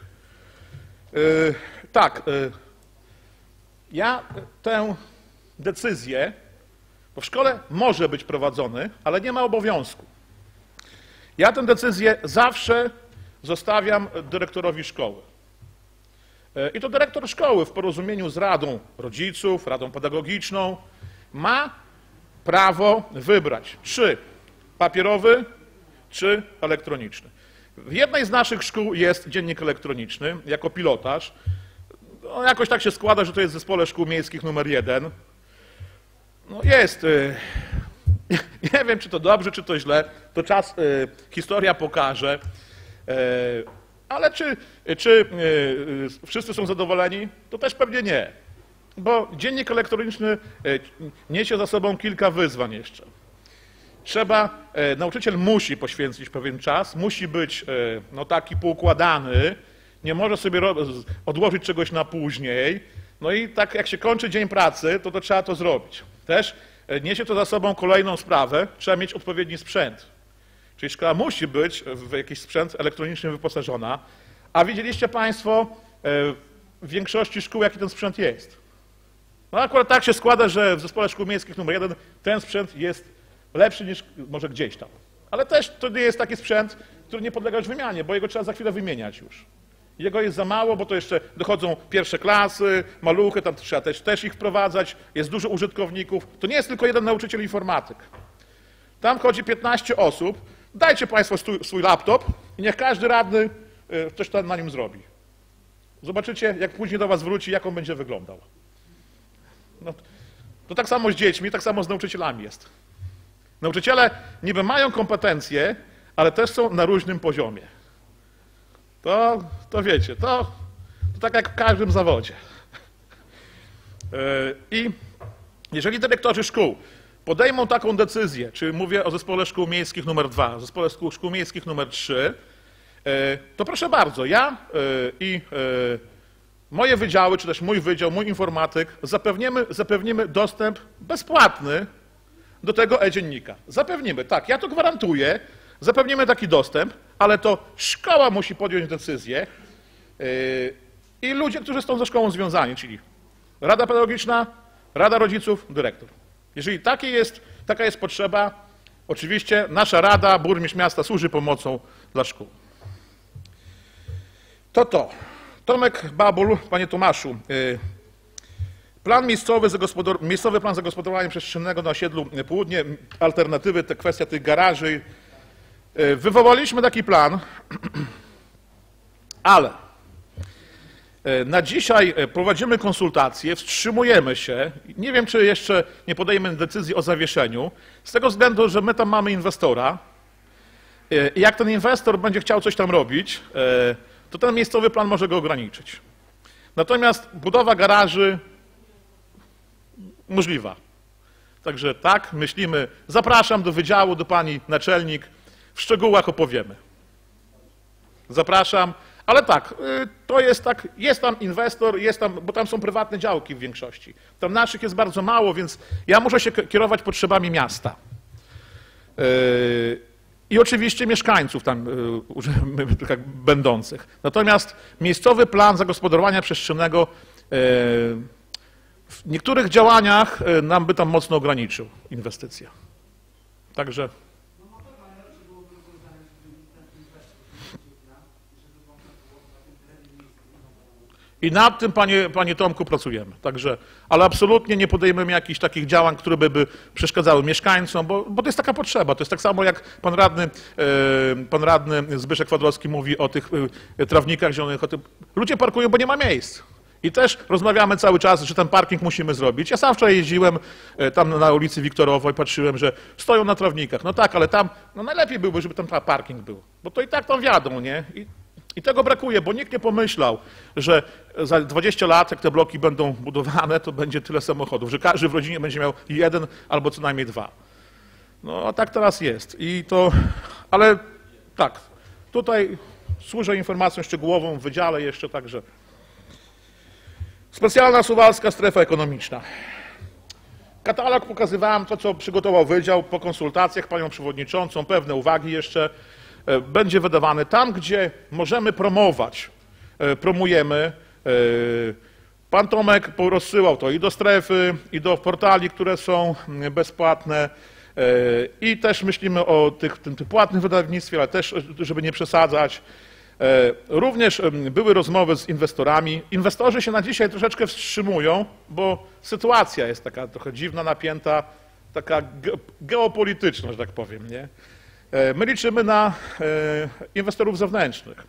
Ja tę decyzję, bo w szkole może być prowadzony, ale nie ma obowiązku. Ja tę decyzję zawsze zostawiam dyrektorowi szkoły. I to dyrektor szkoły w porozumieniu z Radą Rodziców, Radą Pedagogiczną ma prawo wybrać, czy papierowy, czy elektroniczny. W jednej z naszych szkół jest dziennik elektroniczny jako pilotaż. No, jakoś tak się składa, że to jest w Zespole Szkół Miejskich numer 1. No jest. Nie wiem, czy to dobrze, czy to źle. To czas, historia pokaże. Ale czy wszyscy są zadowoleni? To też pewnie nie. Bo dziennik elektroniczny niesie za sobą kilka wyzwań jeszcze. Nauczyciel musi poświęcić pewien czas, musi być no, taki poukładany, nie może sobie odłożyć czegoś na później. No i tak jak się kończy dzień pracy, to trzeba to zrobić. Też niesie to za sobą kolejną sprawę, trzeba mieć odpowiedni sprzęt. Czyli szkoła musi być w jakiś sprzęt elektroniczny wyposażona, a widzieliście Państwo w większości szkół, jaki ten sprzęt jest. No akurat tak się składa, że w Zespole Szkół Miejskich nr 1 ten sprzęt jest lepszy niż może gdzieś tam. Ale też to nie jest taki sprzęt, który nie podlega już wymianie, bo jego trzeba za chwilę wymieniać już. Jego jest za mało, bo to jeszcze dochodzą pierwsze klasy, maluchy, tam trzeba też ich wprowadzać, jest dużo użytkowników. To nie jest tylko jeden nauczyciel informatyk. Tam chodzi 15 osób. Dajcie Państwo swój laptop i niech każdy radny coś tam na nim zrobi. Zobaczycie, jak później do Was wróci, jak on będzie wyglądał. No, to tak samo z dziećmi, tak samo z nauczycielami jest. Nauczyciele niby mają kompetencje, ale też są na różnym poziomie. To wiecie, to tak jak w każdym zawodzie. I jeżeli dyrektorzy szkół podejmą taką decyzję, czy mówię o Zespole Szkół Miejskich nr 2, Zespole Szkół Miejskich nr 3, to proszę bardzo, ja i moje wydziały, czy też mój wydział, mój informatyk, zapewnimy dostęp bezpłatny do tego e-dziennika. Zapewnimy, tak, ja to gwarantuję, zapewnimy taki dostęp, ale to szkoła musi podjąć decyzję i ludzie, którzy są ze szkołą związani, czyli Rada Pedagogiczna, Rada Rodziców, dyrektor. Jeżeli taka jest potrzeba, oczywiście nasza Rada, burmistrz miasta służy pomocą dla szkół. Tomek Babul, panie Tomaszu, miejscowy plan zagospodarowania przestrzennego na osiedlu Południe, alternatywy, kwestia tych garaży. Wywołaliśmy taki plan, ale na dzisiaj prowadzimy konsultacje, wstrzymujemy się. Nie wiem, czy jeszcze nie podejmiemy decyzji o zawieszeniu, z tego względu, że my tam mamy inwestora i jak ten inwestor będzie chciał coś tam robić, to ten miejscowy plan może go ograniczyć. Natomiast budowa garaży możliwa. Także tak, myślimy. Zapraszam do wydziału, do pani naczelnik. W szczegółach opowiemy. Zapraszam. Ale tak, to jest tak, jest tam inwestor, bo tam są prywatne działki w większości. Tam naszych jest bardzo mało, więc ja muszę się kierować potrzebami miasta. i oczywiście mieszkańców tam będących. Natomiast miejscowy plan zagospodarowania przestrzennego w niektórych działaniach nam by tam mocno ograniczył inwestycje. Także... I nad tym, panie Tomku, pracujemy. Także, ale absolutnie nie podejmiemy jakichś takich działań, które by przeszkadzały mieszkańcom, bo to jest taka potrzeba. To jest tak samo, jak pan radny Zbyszek Kwadrowski mówi o tych trawnikach zielonych. Ludzie parkują, bo nie ma miejsc. I też rozmawiamy cały czas, że ten parking musimy zrobić. Ja sam wczoraj jeździłem tam na ulicy Wiktorowej, patrzyłem, że stoją na trawnikach. No tak, ale tam najlepiej byłby, żeby tam parking był. Bo to i tak tam wjadą, nie? I tego brakuje, bo nikt nie pomyślał, że za 20 lat, jak te bloki będą budowane, to będzie tyle samochodów, że każdy w rodzinie będzie miał jeden albo co najmniej dwa. No a tak teraz jest. Ale tak, tutaj służę informacją szczegółową w wydziale jeszcze, także. Specjalna Suwalska Strefa Ekonomiczna. Katalog pokazywałem, to co przygotował wydział po konsultacjach panią przewodniczącą, pewne uwagi jeszcze. Będzie wydawany tam, gdzie możemy promować. Promujemy. Pan Tomek rozsyłał to i do strefy, i do portali, które są bezpłatne. I też myślimy o tym płatnym wydawnictwie, ale też, żeby nie przesadzać. Również były rozmowy z inwestorami. Inwestorzy się na dzisiaj troszeczkę wstrzymują, bo sytuacja jest taka trochę dziwna, napięta, taka geopolityczna, że tak powiem, nie? My liczymy na inwestorów zewnętrznych.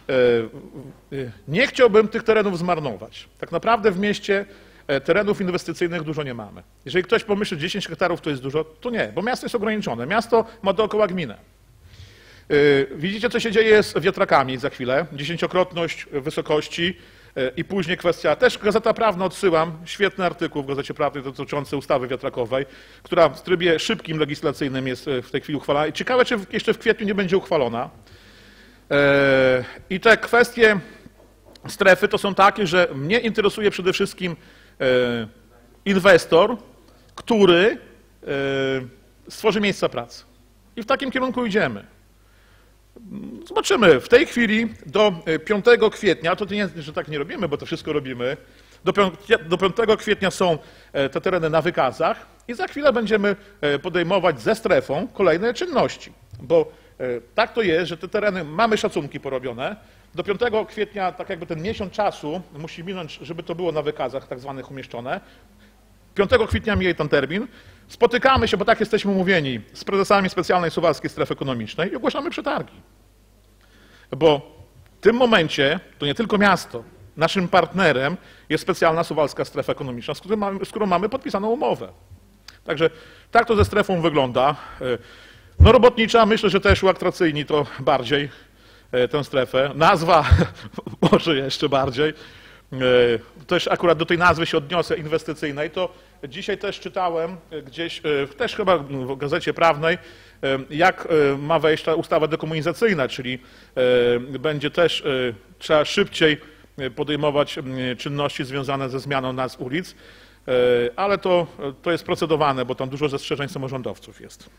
Nie chciałbym tych terenów zmarnować. Tak naprawdę w mieście terenów inwestycyjnych dużo nie mamy. Jeżeli ktoś pomyśli, że 10 hektarów to jest dużo, to nie, bo miasto jest ograniczone. Miasto ma dookoła gminę. Widzicie, co się dzieje z wiatrakami za chwilę. 10-krotność wysokości i później kwestia, też Gazeta Prawna odsyłam, świetny artykuł w Gazecie Prawnej dotyczący ustawy wiatrakowej, która w trybie szybkim legislacyjnym jest w tej chwili uchwalana. I ciekawe, czy jeszcze w kwietniu nie będzie uchwalona. I te kwestie strefy to są takie, że mnie interesuje przede wszystkim inwestor, który stworzy miejsca pracy. I w takim kierunku idziemy. Zobaczymy. W tej chwili do 5 kwietnia, to nie, że tak nie robimy, bo to wszystko robimy, do 5 kwietnia są te tereny na wykazach i za chwilę będziemy podejmować ze strefą kolejne czynności, bo tak to jest, że te tereny, mamy szacunki porobione, do 5 kwietnia tak jakby ten miesiąc czasu musi minąć, żeby to było na wykazach tak zwanych umieszczone. 5 kwietnia mija ten termin. Spotykamy się, bo tak jesteśmy umówieni, z prezesami Specjalnej Suwalskiej Strefy Ekonomicznej i ogłaszamy przetargi. Bo w tym momencie to nie tylko miasto, naszym partnerem jest Specjalna Suwalska Strefa Ekonomiczna, z którą mamy podpisaną umowę. Także tak to ze strefą wygląda. No robotnicza, myślę, że też uatrakcyjni to bardziej tę strefę. Nazwa może jeszcze bardziej. Też akurat do tej nazwy się odniosę, inwestycyjnej, to dzisiaj też czytałem gdzieś, też chyba w Gazecie Prawnej, jak ma wejść ta ustawa dekomunizacyjna, czyli będzie też trzeba szybciej podejmować czynności związane ze zmianą nazw ulic, ale to jest procedowane, bo tam dużo zastrzeżeń samorządowców jest.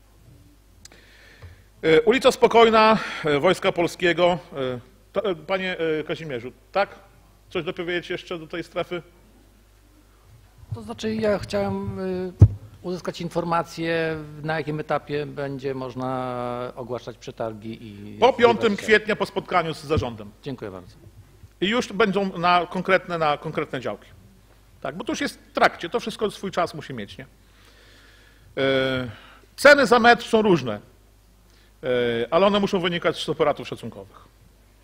Ulica Spokojna, Wojska Polskiego. Panie Kazimierzu, tak? Coś dopowiedzieć jeszcze do tej strefy? To znaczy ja chciałem uzyskać informację, na jakim etapie będzie można ogłaszać przetargi. Po 5 kwietnia po spotkaniu z zarządem. Dziękuję bardzo. I już będą na konkretne działki. Tak, bo to już jest w trakcie, to wszystko swój czas musi mieć, nie? Ceny za metr są różne, ale one muszą wynikać z operatów szacunkowych.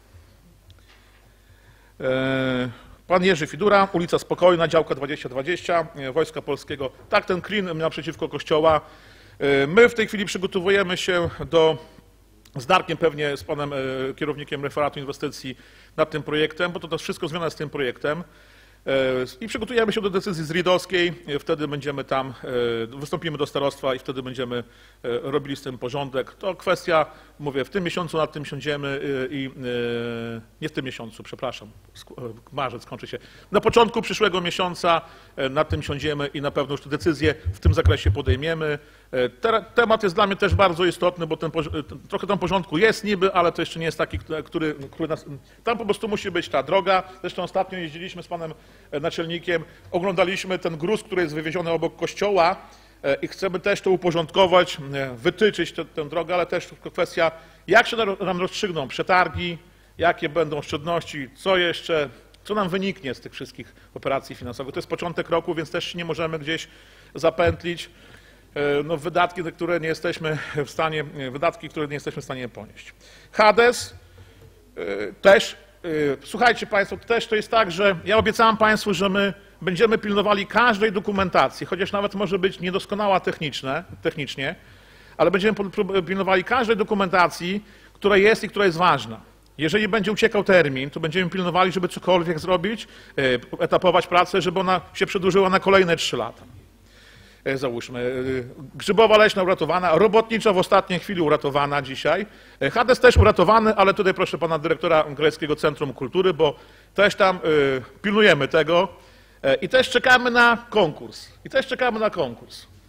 Pan Jerzy Fidura, ulica Spokojna, działka 2020, Wojska Polskiego. Tak, ten klin naprzeciwko kościoła. My w tej chwili przygotowujemy się z Darkiem pewnie, z panem kierownikiem referatu inwestycji nad tym projektem, bo to też wszystko związane z tym projektem. I przygotujemy się do decyzji zridowskiej, wtedy będziemy tam, wystąpimy do starostwa i wtedy będziemy robili z tym porządek. To kwestia, mówię, w tym miesiącu nad tym siądziemy i nie w tym miesiącu, przepraszam, marzec kończy się. Na początku przyszłego miesiąca nad tym siądziemy i na pewno już te decyzje w tym zakresie podejmiemy. Temat jest dla mnie też bardzo istotny, bo trochę tam porządku jest niby, ale to jeszcze nie jest taki, który nas... Tam po prostu musi być ta droga. Zresztą ostatnio jeździliśmy z panem naczelnikiem, oglądaliśmy ten gruz, który jest wywieziony obok kościoła i chcemy też to uporządkować, wytyczyć tę drogę, ale też kwestia, jak się nam rozstrzygną przetargi, jakie będą oszczędności, co nam wyniknie z tych wszystkich operacji finansowych. To jest początek roku, więc też nie możemy gdzieś zapętlić. No, wydatki, które nie jesteśmy w stanie ponieść. Hades też, słuchajcie Państwo, też to jest tak, że ja obiecałem Państwu, że my będziemy pilnowali każdej dokumentacji, chociaż nawet może być niedoskonała technicznie, ale będziemy pilnowali każdej dokumentacji, która jest i która jest ważna. Jeżeli będzie uciekał termin, to będziemy pilnowali, żeby cokolwiek zrobić, etapować pracę, żeby ona się przedłużyła na kolejne 3 lata. Załóżmy, Grzybowa Leśna uratowana, Robotnicza w ostatniej chwili uratowana dzisiaj, Hades też uratowany, ale tutaj proszę pana dyrektora Grajskiego Centrum Kultury, bo też tam pilnujemy tego i też czekamy na konkurs.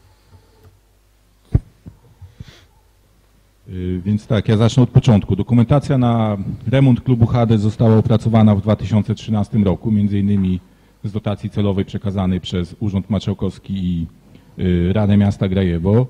Więc tak, ja zacznę od początku. Dokumentacja na remont klubu Hades została opracowana w 2013 roku, między innymi z dotacji celowej przekazanej przez Urząd Marszałkowski i Radę Miasta Grajewo.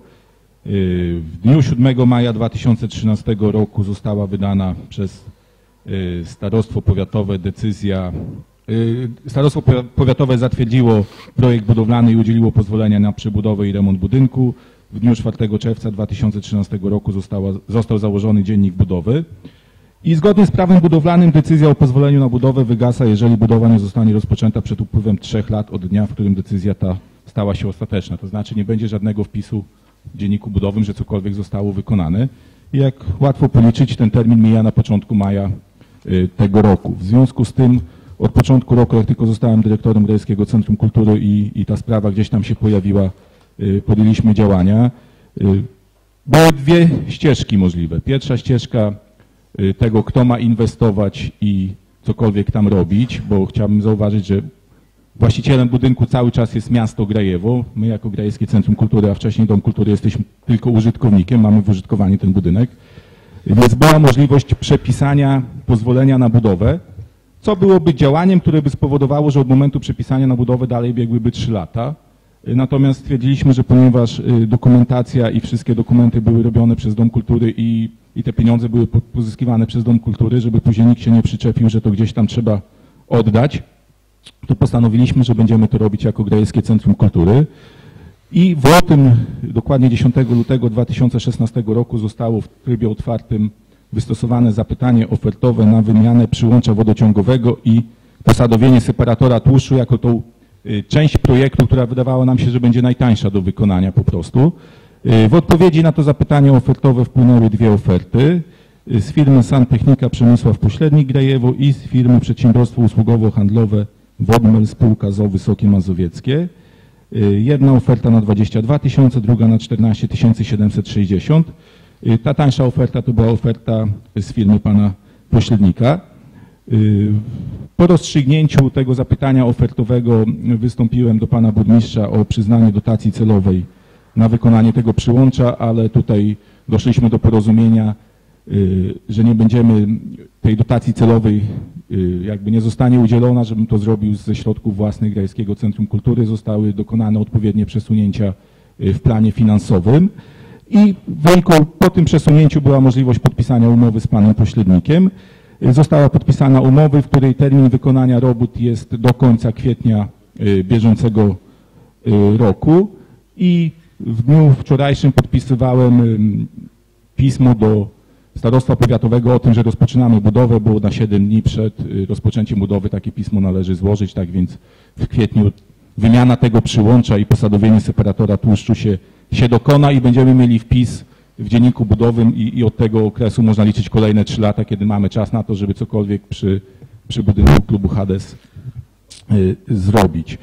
W dniu 7 maja 2013 roku została wydana przez Starostwo Powiatowe decyzja. Starostwo Powiatowe zatwierdziło projekt budowlany i udzieliło pozwolenia na przebudowę i remont budynku. W dniu 4 czerwca 2013 roku został założony dziennik budowy. I zgodnie z prawem budowlanym decyzja o pozwoleniu na budowę wygasa, jeżeli budowa nie zostanie rozpoczęta przed upływem 3 lat od dnia, w którym decyzja ta stała się ostateczna. To znaczy nie będzie żadnego wpisu w dzienniku budowym, że cokolwiek zostało wykonane. I jak łatwo policzyć, ten termin mija na początku maja tego roku. W związku z tym od początku roku, jak tylko zostałem dyrektorem Grajskiego Centrum Kultury i ta sprawa gdzieś tam się pojawiła, podjęliśmy działania. Były 2 ścieżki możliwe. Pierwsza ścieżka tego, kto ma inwestować i cokolwiek tam robić, bo chciałbym zauważyć, że właścicielem budynku cały czas jest miasto Grajewo. My jako Grajskie Centrum Kultury, a wcześniej Dom Kultury jesteśmy tylko użytkownikiem, mamy w użytkowaniu ten budynek. Więc była możliwość przepisania pozwolenia na budowę, co byłoby działaniem, które by spowodowało, że od momentu przepisania na budowę dalej biegłyby 3 lata. Natomiast stwierdziliśmy, że ponieważ dokumentacja i wszystkie dokumenty były robione przez Dom Kultury i te pieniądze były pozyskiwane przez Dom Kultury, żeby później nikt się nie przyczepił, że to gdzieś tam trzeba oddać, to postanowiliśmy, że będziemy to robić jako Grajskie Centrum Kultury. I w lutym, dokładnie 10 lutego 2016 roku zostało w trybie otwartym wystosowane zapytanie ofertowe na wymianę przyłącza wodociągowego i posadowienie separatora tłuszczu jako tą część projektu, która wydawała nam się, że będzie najtańsza do wykonania po prostu. W odpowiedzi na to zapytanie ofertowe wpłynęły 2 oferty z firmy Santechnika Przemysław Pośrednik Grajewo i z firmy Przedsiębiorstwo Usługowo-Handlowe Wodmel Spółka z o.o. Wysokie Mazowieckie. Jedna oferta na 22 000, druga na 14 760. Ta tańsza oferta to była oferta z firmy pana Pośrednika. Po rozstrzygnięciu tego zapytania ofertowego wystąpiłem do pana burmistrza o przyznanie dotacji celowej na wykonanie tego przyłącza, ale tutaj doszliśmy do porozumienia, że nie będziemy tej dotacji celowej, jakby nie zostanie udzielona, żebym to zrobił ze środków własnych Grajskiego Centrum Kultury. Zostały dokonane odpowiednie przesunięcia w planie finansowym i po tym przesunięciu była możliwość podpisania umowy z panem Pośrednikiem. Została podpisana umowa, w której termin wykonania robót jest do końca kwietnia bieżącego roku i w dniu wczorajszym podpisywałem pismo do Starostwa Powiatowego o tym, że rozpoczynamy budowę, bo na 7 dni przed rozpoczęciem budowy takie pismo należy złożyć, tak więc w kwietniu wymiana tego przyłącza i posadowienie separatora tłuszczu się dokona i będziemy mieli wpis w dzienniku budowym i od tego okresu można liczyć kolejne 3 lata, kiedy mamy czas na to, żeby cokolwiek przy budynku klubu Hades zrobić.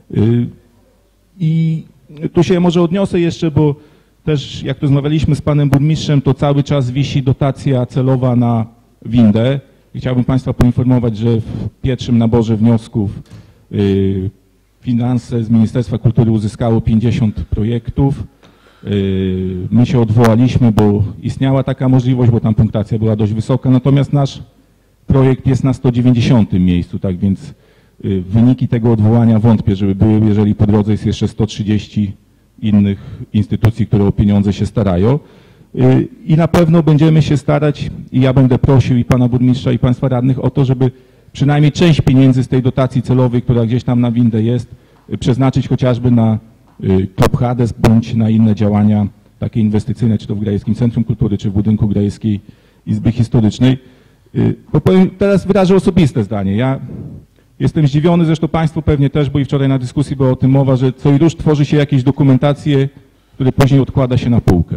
I tu się może odniosę jeszcze, bo też jak rozmawialiśmy z panem burmistrzem, to cały czas wisi dotacja celowa na windę. Chciałbym państwa poinformować, że w pierwszym naborze wniosków finanse z Ministerstwa Kultury uzyskało 50 projektów. My się odwołaliśmy, bo istniała taka możliwość, bo tam punktacja była dość wysoka, natomiast nasz projekt jest na 190 miejscu, tak więc wyniki tego odwołania wątpię, żeby były, jeżeli po drodze jest jeszcze 130 innych instytucji, które o pieniądze się starają. I na pewno będziemy się starać i ja będę prosił i pana burmistrza i państwa radnych o to, żeby przynajmniej część pieniędzy z tej dotacji celowej, która gdzieś tam na windę jest, przeznaczyć chociażby na Klub Hades bądź na inne działania takie inwestycyjne, czy to w Grajewskim Centrum Kultury, czy w budynku Grajewskiej Izby Historycznej. Bo powiem, teraz wyrażę osobiste zdanie. Ja jestem zdziwiony, zresztą państwo pewnie też, bo i wczoraj na dyskusji była o tym mowa, że co i rusz tworzy się jakieś dokumentacje, które później odkłada się na półkę.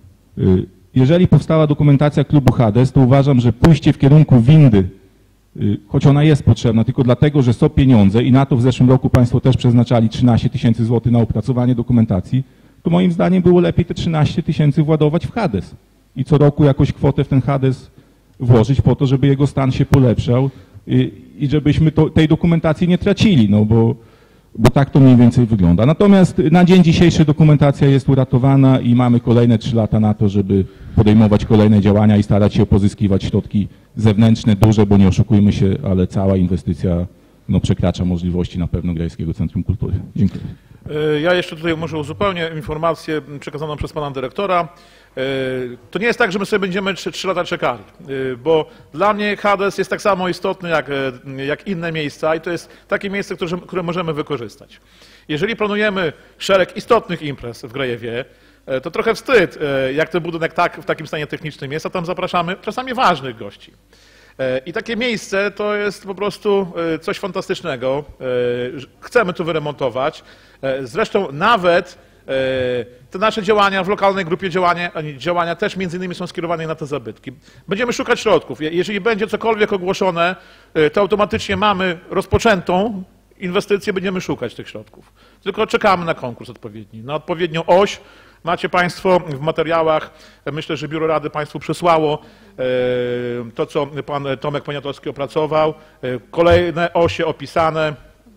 Jeżeli powstała dokumentacja klubu Hades, to uważam, że pójście w kierunku windy, choć ona jest potrzebna, tylko dlatego, że są pieniądze i na to w zeszłym roku państwo też przeznaczali 13 tysięcy złotych na opracowanie dokumentacji, to moim zdaniem było lepiej te 13 tysięcy władować w Hades i co roku jakąś kwotę w ten Hades włożyć po to, żeby jego stan się polepszał i żebyśmy tej dokumentacji nie tracili, no bo tak to mniej więcej wygląda. Natomiast na dzień dzisiejszy dokumentacja jest uratowana i mamy kolejne 3 lata na to, żeby podejmować kolejne działania i starać się pozyskiwać środki zewnętrzne, duże, bo nie oszukujmy się, ale cała inwestycja przekracza możliwości na pewno Grajewskiego Centrum Kultury. Dziękuję. Ja jeszcze tutaj może uzupełnię informację przekazaną przez pana dyrektora. To nie jest tak, że my sobie będziemy 3 lata czekali, bo dla mnie Hades jest tak samo istotny jak inne miejsca i to jest takie miejsce, które możemy wykorzystać. Jeżeli planujemy szereg istotnych imprez w Grajewie, to trochę wstyd, jak ten budynek w takim stanie technicznym jest, a tam zapraszamy czasami ważnych gości. I takie miejsce to jest po prostu coś fantastycznego. Chcemy to wyremontować. Zresztą nawet te nasze działania w lokalnej grupie działania też między innymi są skierowane na te zabytki. Będziemy szukać środków. Jeżeli będzie cokolwiek ogłoszone, to automatycznie mamy rozpoczętą inwestycję, będziemy szukać tych środków. Tylko czekamy na konkurs odpowiedni, na odpowiednią oś. Macie państwo w materiałach, myślę, że Biuro Rady państwu przesłało to, co pan Tomek Poniatowski opracował, kolejne osie opisane,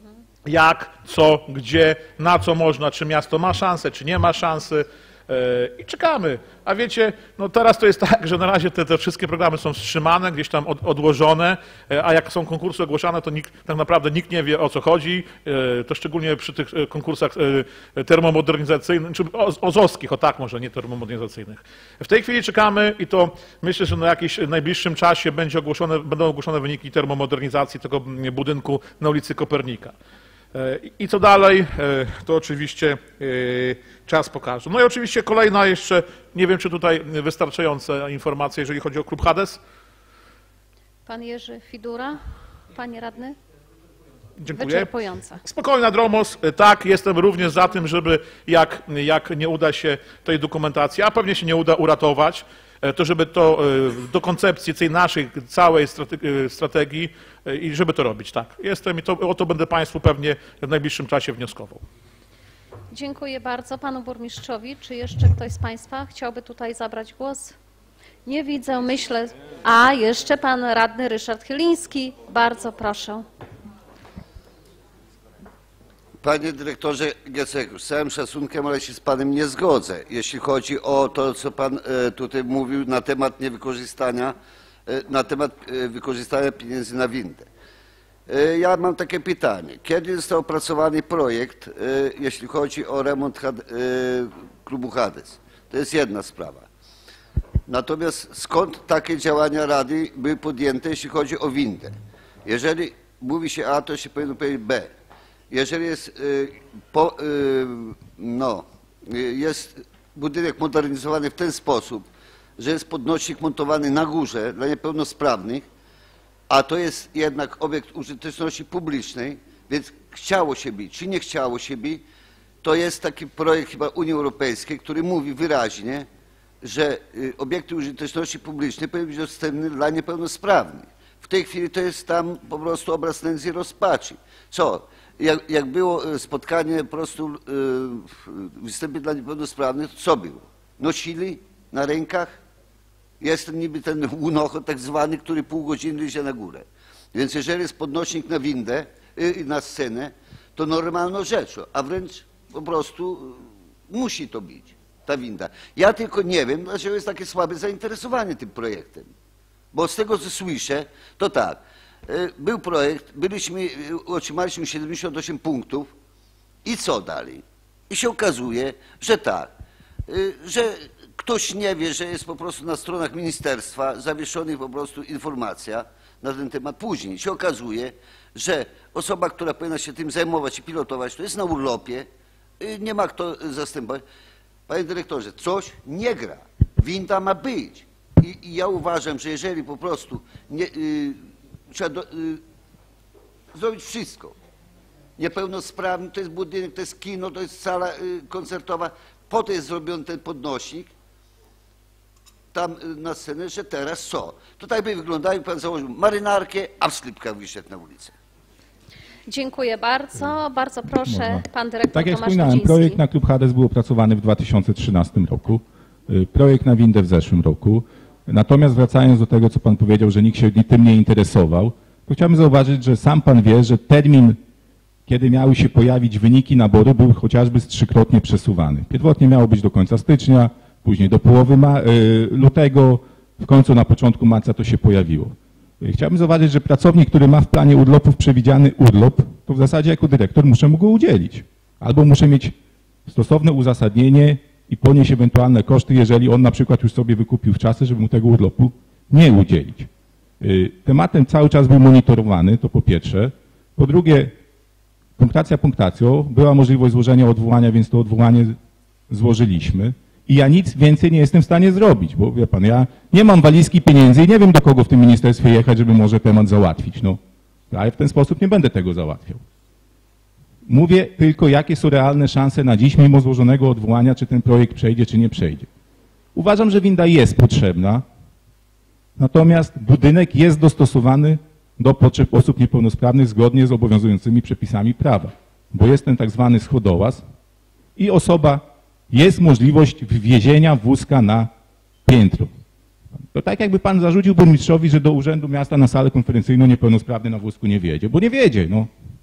jak, co, gdzie, na co można, czy miasto ma szansę, czy nie ma szansy i czekamy. A wiecie, no teraz to jest tak, że na razie te wszystkie programy są wstrzymane, gdzieś tam odłożone, a jak są konkursy ogłaszane, to tak naprawdę nikt nie wie, o co chodzi, to szczególnie przy tych konkursach termomodernizacyjnych, czy OZOS-kich, o tak może, nie termomodernizacyjnych. W tej chwili czekamy i to myślę, że na jakimś najbliższym czasie będą ogłoszone wyniki termomodernizacji tego budynku na ulicy Kopernika. I co dalej, to oczywiście czas pokaże. No i oczywiście kolejna jeszcze, nie wiem czy tutaj wystarczające informacje, jeżeli chodzi o klub Hades. Pan Jerzy Fidura, panie radny? Dziękuję. Wyczerpująca. Spokojna Dromos, tak, jestem również za tym, żeby jak nie uda się tej dokumentacji, a pewnie się nie uda uratować, to żeby to do koncepcji tej naszej całej strategii i żeby to robić, tak. Jestem i o to będę państwu pewnie w najbliższym czasie wnioskował. Dziękuję bardzo panu burmistrzowi. Czy jeszcze ktoś z państwa chciałby tutaj zabrać głos? Nie widzę, myślę. A, jeszcze pan radny Ryszard Chyliński. Bardzo proszę. Panie dyrektorze Geceku, z całym szacunkiem, ale się z panem nie zgodzę, jeśli chodzi o to, co pan tutaj mówił na temat niewykorzystania, wykorzystania pieniędzy na windę. Ja mam takie pytanie. Kiedy został opracowany projekt, jeśli chodzi o remont klubu Hades? To jest jedna sprawa. Natomiast skąd takie działania Rady były podjęte, jeśli chodzi o windę? Jeżeli mówi się A, to się powinno powiedzieć B. Jeżeli jest budynek modernizowany w ten sposób, że jest podnośnik montowany na górze dla niepełnosprawnych, a to jest jednak obiekt użyteczności publicznej, więc chciało się być, czy nie chciało się być, to jest taki projekt chyba Unii Europejskiej, który mówi wyraźnie, że obiekty użyteczności publicznej powinny być dostępne dla niepełnosprawnych. W tej chwili to jest tam po prostu obraz nędzy i rozpaczy. Co? Jak było spotkanie po prostu występie dla niepełnosprawnych, to co było? Nosili na rękach? Jestem niby ten unocho tak zwany, który pół godziny idzie na górę. Więc jeżeli jest podnośnik na windę, na scenę, to normalną rzeczą, a wręcz po prostu musi to być. ta winda. Ja tylko nie wiem, dlaczego jest takie słabe zainteresowanie tym projektem. Bo z tego, co słyszę, to tak, był projekt, otrzymaliśmy 78 punktów i co dalej? I się okazuje, że tak, że ktoś nie wie, że jest po prostu na stronach ministerstwa zawieszonych po prostu informacja na ten temat. Później się okazuje, że osoba, która powinna się tym zajmować i pilotować, to jest na urlopie, nie ma kto zastępować. Panie dyrektorze, coś nie gra. Winda ma być. I ja uważam, że jeżeli po prostu trzeba zrobić wszystko. Niepełnosprawny, to jest budynek, to jest kino, to jest sala koncertowa. Po to jest zrobiony ten podnośnik tam na scenę, że teraz co? To tak by wyglądało, jakby pan założył marynarkę, a w slipkach wyszedł na ulicę. Dziękuję bardzo. Bardzo proszę, Można. pan dyrektor Tak jak Tomasz wspominałem, Dudziński. projekt na Klub Hades był opracowany w 2013 roku, projekt na windę w zeszłym roku. Natomiast wracając do tego, co pan powiedział, że nikt się tym nie interesował, to chciałbym zauważyć, że sam pan wie, że termin, kiedy miały się pojawić wyniki naboru, był chociażby trzykrotnie przesuwany. Pierwotnie miało być do końca stycznia, później do połowy lutego, w końcu na początku marca to się pojawiło. Chciałbym zauważyć, że pracownik, który ma w planie urlopów przewidziany urlop, to w zasadzie jako dyrektor muszę mu go udzielić. Albo muszę mieć stosowne uzasadnienie i ponieść ewentualne koszty, jeżeli on na przykład już sobie wykupił w czasie, żeby mu tego urlopu nie udzielić. Tematem cały czas był monitorowany, to po pierwsze. Po drugie, punktacja punktacją. Była możliwość złożenia odwołania, więc to odwołanie złożyliśmy. I ja nic więcej nie jestem w stanie zrobić, bo wie pan, ja nie mam walizki pieniędzy i nie wiem, do kogo w tym ministerstwie jechać, żeby może temat załatwić. No, ale w ten sposób nie będę tego załatwiał. Mówię tylko, jakie są realne szanse na dziś, mimo złożonego odwołania, czy ten projekt przejdzie, czy nie przejdzie. Uważam, że winda jest potrzebna, natomiast budynek jest dostosowany do potrzeb osób niepełnosprawnych zgodnie z obowiązującymi przepisami prawa, bo jest ten tak zwany schodołaz i jest możliwość wwiezienia wózka na piętro. To tak jakby pan zarzucił burmistrzowi, że do urzędu miasta na salę konferencyjną niepełnosprawny na wózku nie wjedzie, bo nie wjedzie, no.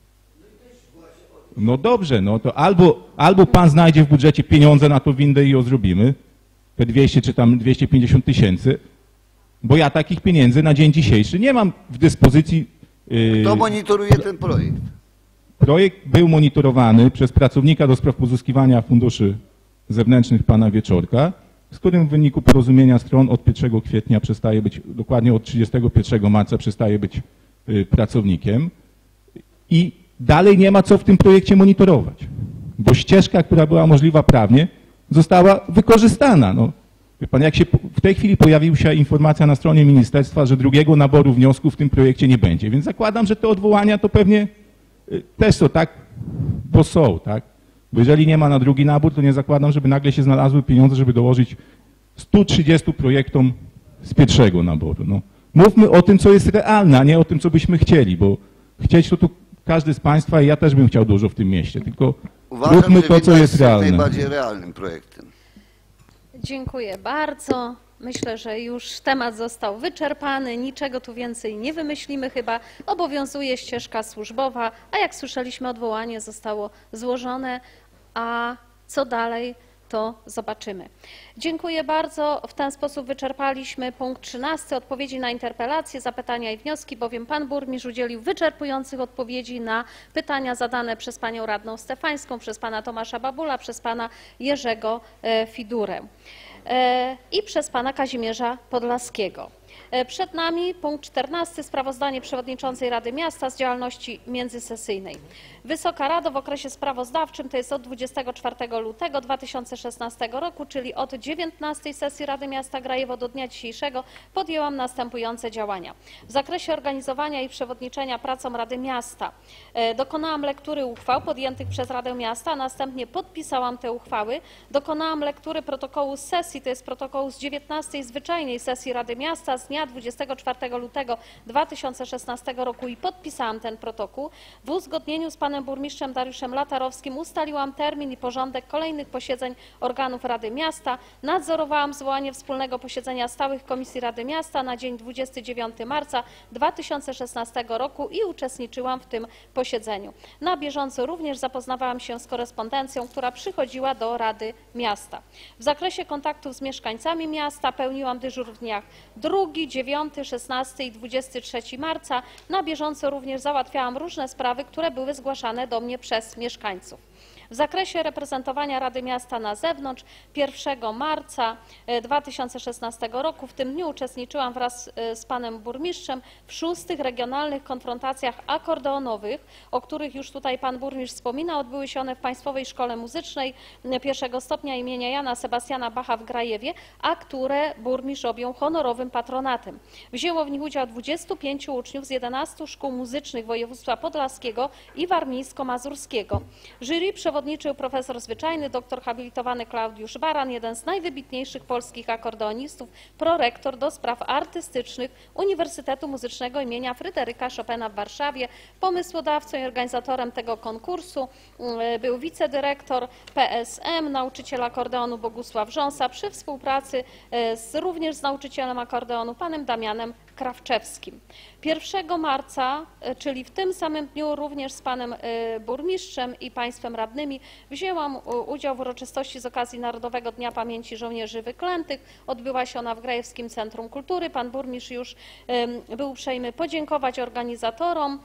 No dobrze, no to albo pan znajdzie w budżecie pieniądze na tą windę i ją zrobimy, te 200 czy tam 250 tysięcy, bo ja takich pieniędzy na dzień dzisiejszy nie mam w dyspozycji. Kto monitoruje ten projekt? Projekt był monitorowany przez pracownika do spraw pozyskiwania funduszy zewnętrznych pana Wieczorka, z którym w wyniku porozumienia stron od 1 kwietnia przestaje być, dokładnie od 31 marca przestaje być pracownikiem i dalej nie ma co w tym projekcie monitorować, bo ścieżka, która była możliwa prawnie, została wykorzystana. No, wie pan, jak się w tej chwili pojawiła się informacja na stronie ministerstwa, że drugiego naboru wniosków w tym projekcie nie będzie, więc zakładam, że te odwołania to pewnie też są, tak, bo są, tak. Bo jeżeli nie ma na drugi nabór, to nie zakładam, żeby nagle się znalazły pieniądze, żeby dołożyć 130 projektom z pierwszego naboru. No. Mówmy o tym, co jest realne, a nie o tym, co byśmy chcieli, bo chcieć to tu każdy z państwa i ja też bym chciał dużo w tym mieście, tylko róbmy to, co jest realne. Najbardziej realnym projektem. Dziękuję bardzo. Myślę, że już temat został wyczerpany, niczego tu więcej nie wymyślimy chyba. Obowiązuje ścieżka służbowa, a jak słyszeliśmy, odwołanie zostało złożone, a co dalej, to zobaczymy. Dziękuję bardzo. W ten sposób wyczerpaliśmy punkt 13, odpowiedzi na interpelacje, zapytania i wnioski, bowiem pan burmistrz udzielił wyczerpujących odpowiedzi na pytania zadane przez panią radną Stefańską, przez pana Tomasza Babula, przez pana Jerzego Fidurę i przez pana Kazimierza Podlaskiego. Przed nami punkt 14, sprawozdanie przewodniczącej Rady Miasta z działalności międzysesyjnej. Wysoka Rado, w okresie sprawozdawczym, to jest od 24 lutego 2016 roku, czyli od 19 sesji Rady Miasta Grajewo do dnia dzisiejszego, podjęłam następujące działania. W zakresie organizowania i przewodniczenia pracom Rady Miasta dokonałam lektury uchwał podjętych przez Radę Miasta, a następnie podpisałam te uchwały. Dokonałam lektury protokołu z sesji, to jest protokołu z 19 zwyczajnej sesji Rady Miasta z Natomiast dnia 24 lutego 2016 roku i podpisałam ten protokół. W uzgodnieniu z panem burmistrzem Dariuszem Latarowskim ustaliłam termin i porządek kolejnych posiedzeń organów Rady Miasta. Nadzorowałam zwołanie wspólnego posiedzenia stałych Komisji Rady Miasta na dzień 29 marca 2016 roku i uczestniczyłam w tym posiedzeniu. Na bieżąco również zapoznawałam się z korespondencją, która przychodziła do Rady Miasta. W zakresie kontaktów z mieszkańcami miasta pełniłam dyżur w dniach 2, 9, 16 i 23 marca. Na bieżąco również załatwiałam różne sprawy, które były zgłaszane do mnie przez mieszkańców. W zakresie reprezentowania Rady Miasta na zewnątrz 1 marca 2016 roku w tym dniu uczestniczyłam wraz z panem burmistrzem w 6. regionalnych konfrontacjach akordeonowych, o których już tutaj pan burmistrz wspominał. Odbyły się one w Państwowej Szkole Muzycznej I stopnia imienia Jana Sebastiana Bacha w Grajewie, a które burmistrz objął honorowym patronatem. Wzięło w nich udział 25 uczniów z 11 szkół muzycznych województwa podlaskiego i warmińsko-mazurskiego. Jury przewodniczył profesor zwyczajny, doktor habilitowany Klaudiusz Baran, jeden z najwybitniejszych polskich akordeonistów, prorektor do spraw artystycznych Uniwersytetu Muzycznego imienia Fryderyka Chopina w Warszawie. Pomysłodawcą i organizatorem tego konkursu był wicedyrektor PSM, nauczyciel akordeonu Bogusław Rząsa przy współpracy również z nauczycielem akordeonu panem Damianem Krawczewskim. 1 marca, czyli w tym samym dniu, również z panem burmistrzem i państwem radnymi wzięłam udział w uroczystości z okazji Narodowego Dnia Pamięci Żołnierzy Wyklętych. Odbyła się ona w Grajewskim Centrum Kultury. Pan burmistrz już był uprzejmy podziękować organizatorom,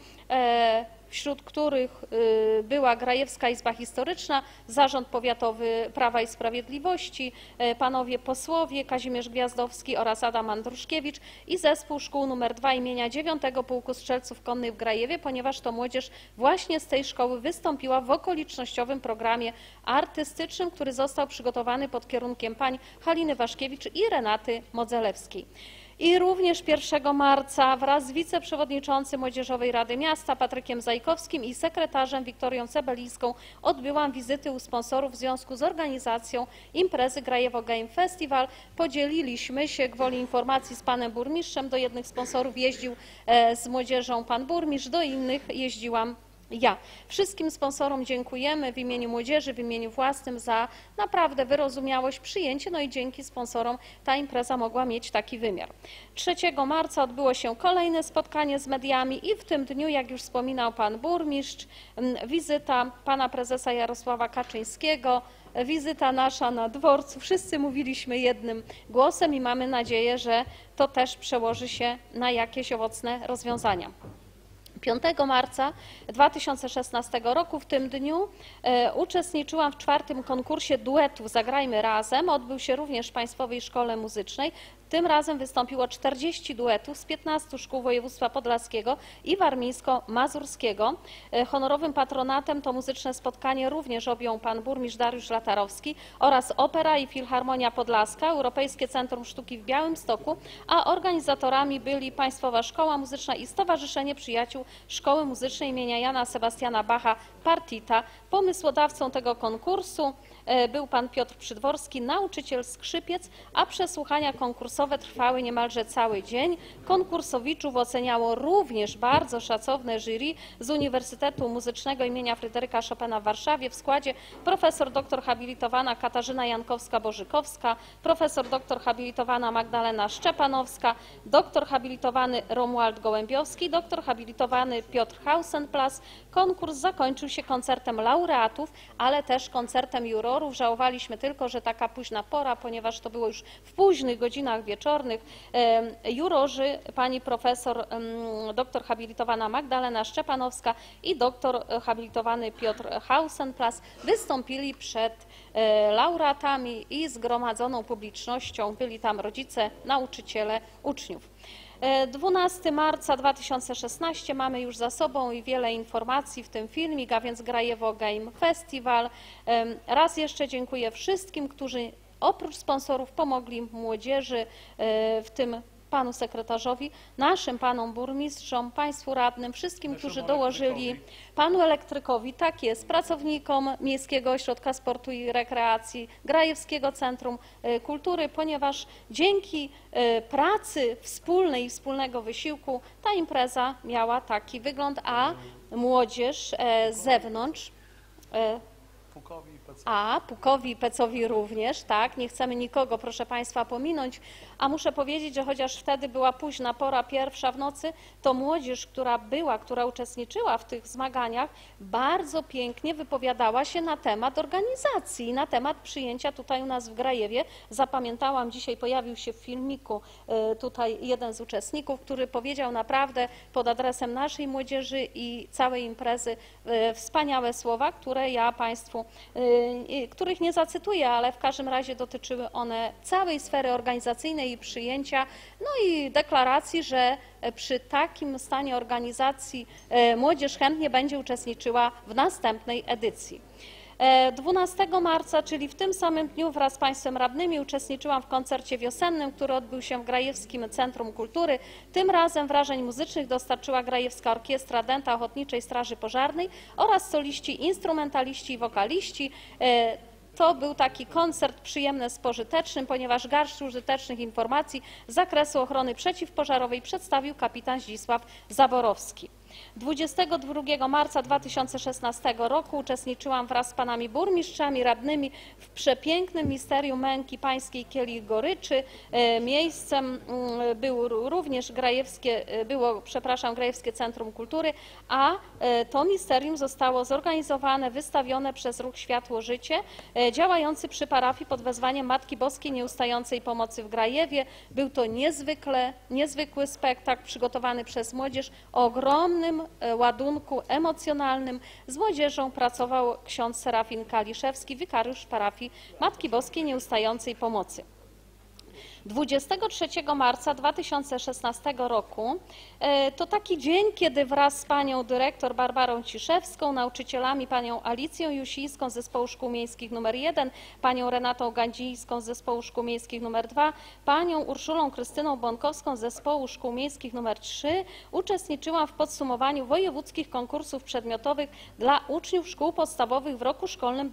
wśród których była Grajewska Izba Historyczna, Zarząd Powiatowy Prawa i Sprawiedliwości, panowie posłowie Kazimierz Gwiazdowski oraz Adam Andruszkiewicz i zespół szkół nr 2 imienia 9 Pułku Strzelców Konnych w Grajewie, ponieważ to młodzież właśnie z tej szkoły wystąpiła w okolicznościowym programie artystycznym, który został przygotowany pod kierunkiem pań Haliny Waszkiewicz i Renaty Modzelewskiej. I również 1 marca wraz z wiceprzewodniczącym Młodzieżowej Rady Miasta Patrykiem Zajkowskim i sekretarzem Wiktorią Cebelińską odbyłam wizyty u sponsorów w związku z organizacją imprezy Grajewo Game Festival. Podzieliliśmy się gwoli informacji z panem burmistrzem. Do jednych sponsorów jeździł z młodzieżą pan burmistrz, do innych jeździłam ja. Wszystkim sponsorom dziękujemy w imieniu młodzieży, w imieniu własnym za naprawdę wyrozumiałość, przyjęcie, no i dzięki sponsorom ta impreza mogła mieć taki wymiar. 3 marca odbyło się kolejne spotkanie z mediami i w tym dniu, jak już wspominał pan burmistrz, wizyta pana prezesa Jarosława Kaczyńskiego, wizyta nasza na dworcu. Wszyscy mówiliśmy jednym głosem i mamy nadzieję, że to też przełoży się na jakieś owocne rozwiązania. 5 marca 2016 roku w tym dniu uczestniczyłam w 4. konkursie duetów Zagrajmy Razem. Odbył się również w Państwowej Szkole Muzycznej. Tym razem wystąpiło 40 duetów z 15 szkół województwa podlaskiego i warmińsko-mazurskiego. Honorowym patronatem to muzyczne spotkanie również objął pan burmistrz Dariusz Latarowski oraz Opera i Filharmonia Podlaska, Europejskie Centrum Sztuki w Białymstoku, a organizatorami byli Państwowa Szkoła Muzyczna i Stowarzyszenie Przyjaciół Szkoły Muzycznej imienia Jana Sebastiana Bacha Partita. Pomysłodawcą tego konkursu był pan Piotr Przydworski, nauczyciel skrzypiec, a przesłuchania konkursowe trwały niemalże cały dzień. Konkursowiczów oceniało również bardzo szacowne jury z Uniwersytetu Muzycznego imienia Fryderyka Chopina w Warszawie w składzie profesor dr habilitowana Katarzyna Jankowska-Bożykowska, profesor dr habilitowana Magdalena Szczepanowska, dr habilitowany Romuald Gołębiowski, dr habilitowany Piotr Hausenplas. Konkurs zakończył się koncertem laureatów, ale też koncertem jurorów. Żałowaliśmy tylko, że taka późna pora, ponieważ to było już w późnych godzinach wieczornych. Jurorzy, pani profesor dr habilitowana Magdalena Szczepanowska i dr habilitowany Piotr Hausenplas wystąpili przed laureatami i zgromadzoną publicznością. Byli tam rodzice, nauczyciele, uczniów. 12 marca 2016 mamy już za sobą i wiele informacji w tym filmik, a więc Grajewo Game Festival. Raz jeszcze dziękuję wszystkim, którzy oprócz sponsorów pomogli młodzieży w tym panu sekretarzowi, naszym panom burmistrzom, państwu radnym, wszystkim, którzy dołożyli, panu elektrykowi, tak jest, pracownikom Miejskiego Ośrodka Sportu i Rekreacji, Grajewskiego Centrum Kultury, ponieważ dzięki pracy wspólnej i wspólnego wysiłku ta impreza miała taki wygląd, a młodzież z zewnątrz, Pukowi i Pecowi również, tak, nie chcemy nikogo, proszę Państwa, pominąć, a muszę powiedzieć, że chociaż wtedy była późna pora, 1 w nocy, to młodzież, która uczestniczyła w tych zmaganiach, bardzo pięknie wypowiadała się na temat organizacji, na temat przyjęcia tutaj u nas w Grajewie. Zapamiętałam, dzisiaj pojawił się w filmiku tutaj jeden z uczestników, który powiedział naprawdę pod adresem naszej młodzieży i całej imprezy wspaniałe słowa, które ja Państwu, których nie zacytuję, ale w każdym razie dotyczyły one całej sfery organizacyjnej i przyjęcia, no i deklaracji, że przy takim stanie organizacji młodzież chętnie będzie uczestniczyła w następnej edycji. 12 marca, czyli w tym samym dniu wraz z Państwem radnymi uczestniczyłam w koncercie wiosennym, który odbył się w Grajewskim Centrum Kultury. Tym razem wrażeń muzycznych dostarczyła Grajewska Orkiestra Dęta Ochotniczej Straży Pożarnej oraz soliści, instrumentaliści i wokaliści. To był taki koncert przyjemny z pożytecznym, ponieważ garść użytecznych informacji z zakresu ochrony przeciwpożarowej przedstawił kapitan Zdzisław Zaborowski. 22 marca 2016 roku uczestniczyłam wraz z panami burmistrzami, radnymi w przepięknym misterium męki pańskiej Kielich Goryczy. Miejscem było również Grajewskie Centrum Kultury, a to misterium zostało zorganizowane, wystawione przez Ruch Światło Życie, działający przy parafii pod wezwaniem Matki Boskiej Nieustającej Pomocy w Grajewie. Był to niezwykły spektakl przygotowany przez młodzież o ogromnym ładunku emocjonalnym. Z młodzieżą pracował ksiądz Serafin Kaliszewski, wikariusz parafii Matki Boskiej Nieustającej Pomocy. 23 marca 2016 roku to taki dzień, kiedy wraz z panią dyrektor Barbarą Ciszewską, nauczycielami panią Alicją Jusińską z Zespołu Szkół Miejskich nr 1, panią Renatą Gandzińską z Zespołu Szkół Miejskich nr 2, panią Urszulą Krystyną Bąkowską z Zespołu Szkół Miejskich nr 3 uczestniczyłam w podsumowaniu wojewódzkich konkursów przedmiotowych dla uczniów szkół podstawowych w roku szkolnym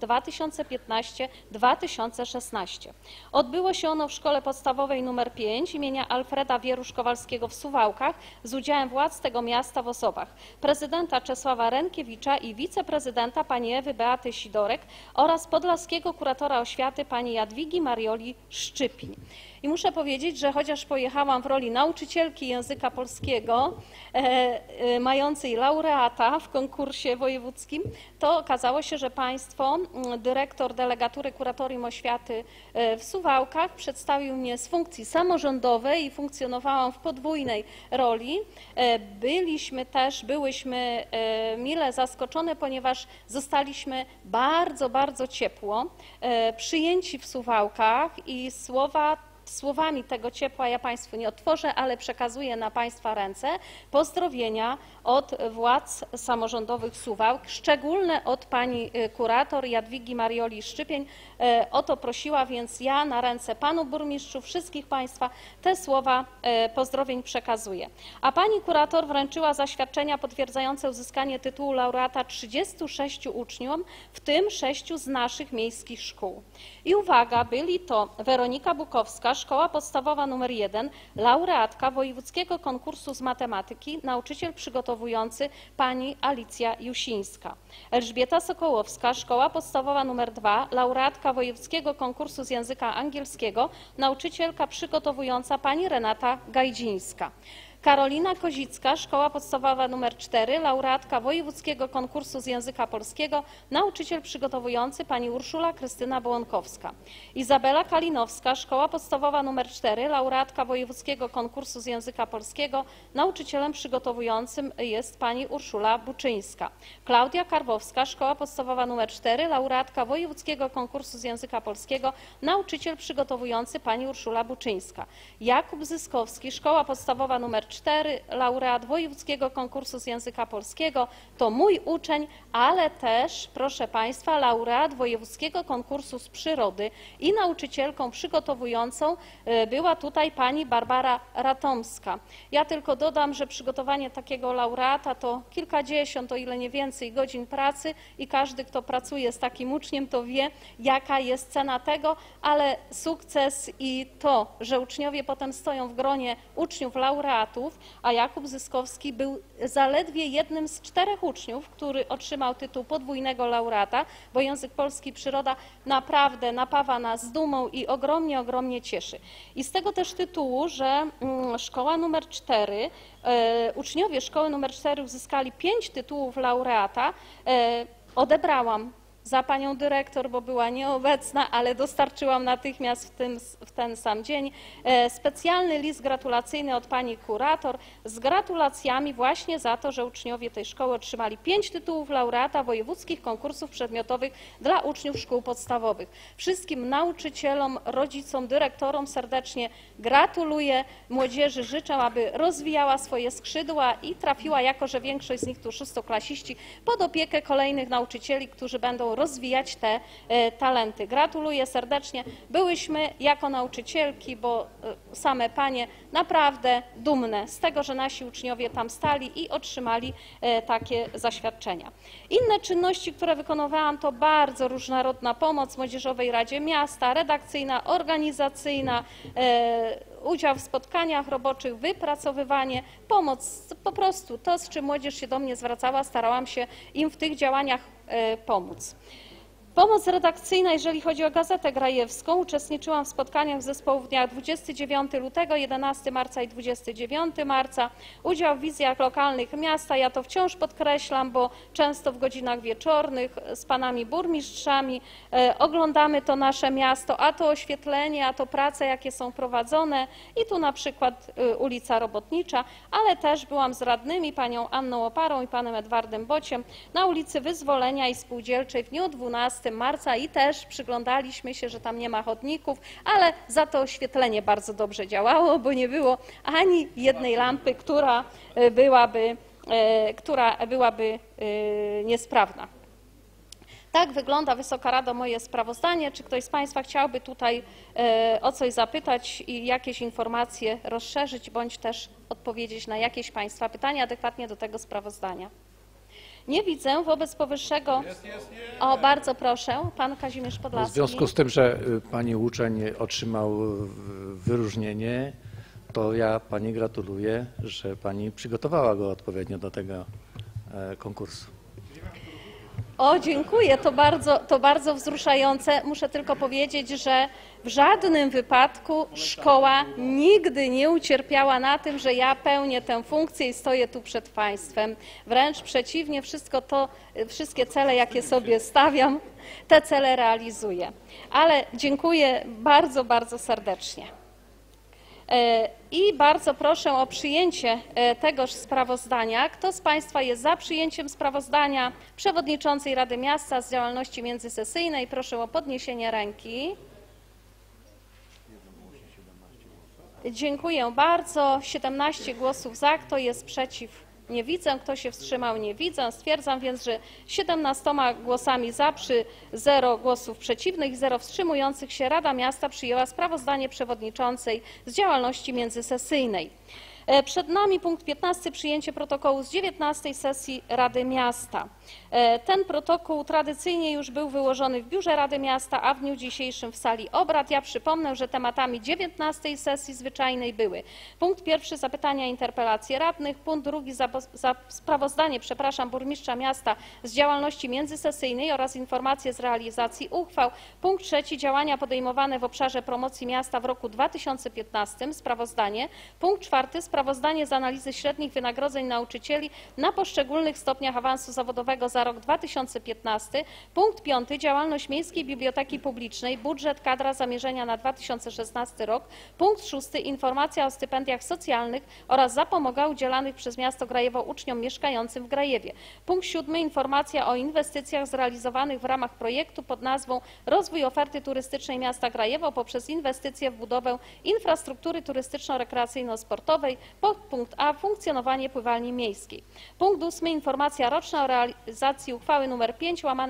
2015-2016. Odbyło się ono w Szkole Podstawowej nr 5 imienia Alfreda Wierusz-Kowalskiego w Suwałkach z udziałem władz tego miasta w osobach prezydenta Czesława Rękiewicza i wiceprezydenta pani Ewy Beaty Sidorek oraz podlaskiego kuratora oświaty pani Jadwigi Marioli Szczypiń. I muszę powiedzieć, że chociaż pojechałam w roli nauczycielki języka polskiego, mającej laureata w konkursie wojewódzkim, to okazało się, że państwo, dyrektor delegatury Kuratorium Oświaty w Suwałkach przedstawił mnie z funkcji samorządowej i funkcjonowałam w podwójnej roli. Byłyśmy mile zaskoczone, ponieważ zostaliśmy bardzo ciepło przyjęci w Suwałkach i słowami tego ciepła ja Państwu nie otworzę, ale przekazuję na Państwa ręce pozdrowienia od władz samorządowych Suwałk, szczególne od pani kurator Jadwigi Marioli Szczypień. O to prosiła, więc ja na ręce panu burmistrzu, wszystkich Państwa te słowa pozdrowień przekazuję. A pani kurator wręczyła zaświadczenia potwierdzające uzyskanie tytułu laureata 36 uczniom, w tym 6 z naszych miejskich szkół. I uwaga, byli to Weronika Bukowska, Szkoła Podstawowa nr 1, laureatka wojewódzkiego konkursu z matematyki, nauczyciel przygotowujący pani Alicja Jusińska. Elżbieta Sokołowska, Szkoła Podstawowa nr 2, laureatka wojewódzkiego konkursu z języka angielskiego, nauczycielka przygotowująca pani Renata Gajdzińska. Karolina Kozicka, Szkoła Podstawowa nr 4, laureatka wojewódzkiego konkursu z języka polskiego, nauczyciel przygotowujący pani Urszula Krystyna Bołonkowska. Izabela Kalinowska, Szkoła Podstawowa nr 4, laureatka wojewódzkiego konkursu z języka polskiego, nauczycielem przygotowującym jest pani Urszula Buczyńska. Klaudia Karwowska, Szkoła Podstawowa nr 4, laureatka wojewódzkiego konkursu z języka polskiego, nauczyciel przygotowujący pani Urszula Buczyńska. Jakub Zyskowski, Szkoła Podstawowa nr 3, 4, laureat wojewódzkiego konkursu z języka polskiego, to mój uczeń, ale też, proszę Państwa, laureat wojewódzkiego konkursu z przyrody i nauczycielką przygotowującą była tutaj pani Barbara Ratomska. Ja tylko dodam, że przygotowanie takiego laureata to kilkadziesiąt, o ile nie więcej, godzin pracy i każdy, kto pracuje z takim uczniem, to wie, jaka jest cena tego, ale sukces i to, że uczniowie potem stoją w gronie uczniów laureatów, a Jakub Zyskowski był zaledwie jednym z 4 uczniów, który otrzymał tytuł podwójnego laureata, bo język polski, przyroda naprawdę napawa nas dumą i ogromnie, ogromnie cieszy. I z tego też tytułu, że szkoła numer 4, uczniowie szkoły numer 4 uzyskali 5 tytułów laureata, odebrałam za panią dyrektor, bo była nieobecna, ale dostarczyłam natychmiast w ten sam dzień specjalny list gratulacyjny od pani kurator z gratulacjami właśnie za to, że uczniowie tej szkoły otrzymali 5 tytułów laureata wojewódzkich konkursów przedmiotowych dla uczniów szkół podstawowych. Wszystkim nauczycielom, rodzicom, dyrektorom serdecznie gratuluję. Młodzieży życzę, aby rozwijała swoje skrzydła i trafiła, jako że większość z nich to szóstoklasiści, pod opiekę kolejnych nauczycieli, którzy będą rozwijać te talenty. Gratuluję serdecznie. Byłyśmy jako nauczycielki, bo same panie, naprawdę dumne z tego, że nasi uczniowie tam stali i otrzymali takie zaświadczenia. Inne czynności, które wykonywałam, to bardzo różnorodna pomoc Młodzieżowej Radzie Miasta, redakcyjna, organizacyjna, udział w spotkaniach roboczych, wypracowywanie, pomoc, po prostu to, z czym młodzież się do mnie zwracała, starałam się im w tych działaniach pomóc. Pomoc redakcyjna, jeżeli chodzi o Gazetę Grajewską, uczestniczyłam w spotkaniach zespołu w dniach 29 lutego, 11 marca i 29 marca. Udział w wizjach lokalnych miasta, ja to wciąż podkreślam, bo często w godzinach wieczornych z panami burmistrzami oglądamy to nasze miasto, a to oświetlenie, a to prace, jakie są prowadzone i tu na przykład ulica Robotnicza, ale też byłam z radnymi, panią Anną Oparą i panem Edwardem Bociem na ulicy Wyzwolenia i Spółdzielczej w dniu 12 marca i też przyglądaliśmy się, że tam nie ma chodników, ale za to oświetlenie bardzo dobrze działało, bo nie było ani jednej lampy, która byłaby niesprawna. Tak wygląda, Wysoka Rado, moje sprawozdanie. Czy ktoś z Państwa chciałby tutaj o coś zapytać i jakieś informacje rozszerzyć, bądź też odpowiedzieć na jakieś Państwa pytania adekwatnie do tego sprawozdania? Nie widzę. Wobec powyższego... O, bardzo proszę, pan Kazimierz Podlaski. W związku z tym, że pani uczeń otrzymał wyróżnienie, to ja pani gratuluję, że pani przygotowała go odpowiednio do tego konkursu. O, dziękuję, to bardzo wzruszające. Muszę tylko powiedzieć, że w żadnym wypadku szkoła nigdy nie ucierpiała na tym, że ja pełnię tę funkcję i stoję tu przed Państwem. Wręcz przeciwnie, wszystkie cele, jakie sobie stawiam, te cele realizuję. Ale dziękuję bardzo, bardzo serdecznie. I bardzo proszę o przyjęcie tegoż sprawozdania. Kto z Państwa jest za przyjęciem sprawozdania przewodniczącej Rady Miasta z działalności międzysesyjnej? Proszę o podniesienie ręki. Dziękuję bardzo. 17 głosów za. Kto jest przeciw? Nie widzę. Kto się wstrzymał? Nie widzę. Stwierdzam więc, że 17 głosami za, przy 0 głosów przeciwnych i 0 wstrzymujących się Rada Miasta przyjęła sprawozdanie przewodniczącej z działalności międzysesyjnej. Przed nami punkt 15. Przyjęcie protokołu z 19 sesji Rady Miasta. Ten protokół tradycyjnie już był wyłożony w biurze Rady Miasta, a w dniu dzisiejszym w sali obrad. Ja przypomnę, że tematami 19 sesji zwyczajnej były punkt 1. Zapytania i interpelacje radnych, punkt 2. Sprawozdanie burmistrza miasta z działalności międzysesyjnej oraz informacje z realizacji uchwał, punkt 3. Działania podejmowane w obszarze promocji miasta w roku 2015, sprawozdanie, punkt 4. Sprawozdanie z analizy średnich wynagrodzeń nauczycieli na poszczególnych stopniach awansu zawodowego za rok 2015. Punkt 5. Działalność Miejskiej Biblioteki Publicznej, budżet, kadra, zamierzenia na 2016 rok. Punkt 6. Informacja o stypendiach socjalnych oraz zapomogach udzielanych przez miasto Grajewo uczniom mieszkającym w Grajewie. Punkt 7. Informacja o inwestycjach zrealizowanych w ramach projektu pod nazwą Rozwój oferty turystycznej miasta Grajewo poprzez inwestycje w budowę infrastruktury turystyczno-rekreacyjno-sportowej. Podpunkt A. Funkcjonowanie pływalni miejskiej. Punkt 8. Informacja roczna o realizacji uchwały nr